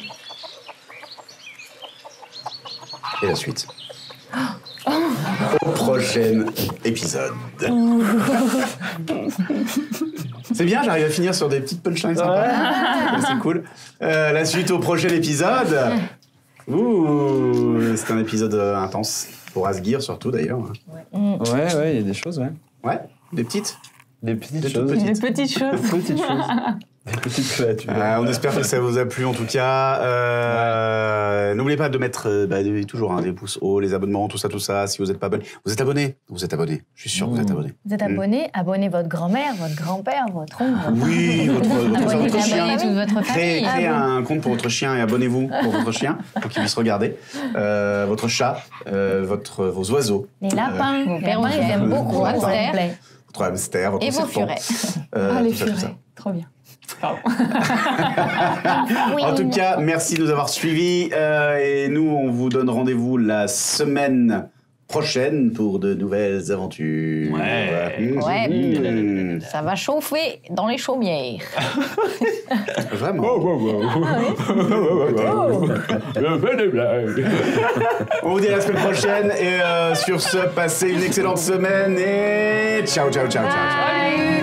Et la suite. Au prochain épisode. C'est bien, j'arrive à finir sur des petites punchlines sympas. C'est cool. La suite au prochain épisode. Ouh, c'est un épisode intense. Pour Asgir surtout d'ailleurs. Ouais, il y a des choses, ouais. Ouais, des petites. Des petites Des choses. toutes petites. Des petites choses. Des petites choses. Des petites créatures. On espère que ça vous a plu en tout cas. N'oubliez pas de mettre toujours des pouces hauts, les abonnements, tout ça. Si vous n'êtes pas abonné, vous êtes abonné. Je suis sûr que vous êtes abonné. Vous êtes abonné, abonnez votre grand-mère, votre grand-père, votre oncle. Oui, votre chien. Abonnez toute votre famille. Créez un compte pour votre chien et abonnez-vous pour votre chien pour qu'il puisse regarder. Votre chat, vos oiseaux. Les lapins. Vos Les lapins, ils aiment beaucoup. vos Votre hamsters. play. Votre hamster, votre Et vos serpent. furets. Les tout ça. furets. Trop bien. Pardon. En tout cas, merci de nous avoir suivis. Et nous, on vous donne rendez-vous la semaine prochaine pour de nouvelles aventures. Ouais. Ça va chauffer dans les chaumières. Vraiment. On vous dit à la semaine prochaine. Et sur ce, passez une excellente semaine. Et ciao. Salut.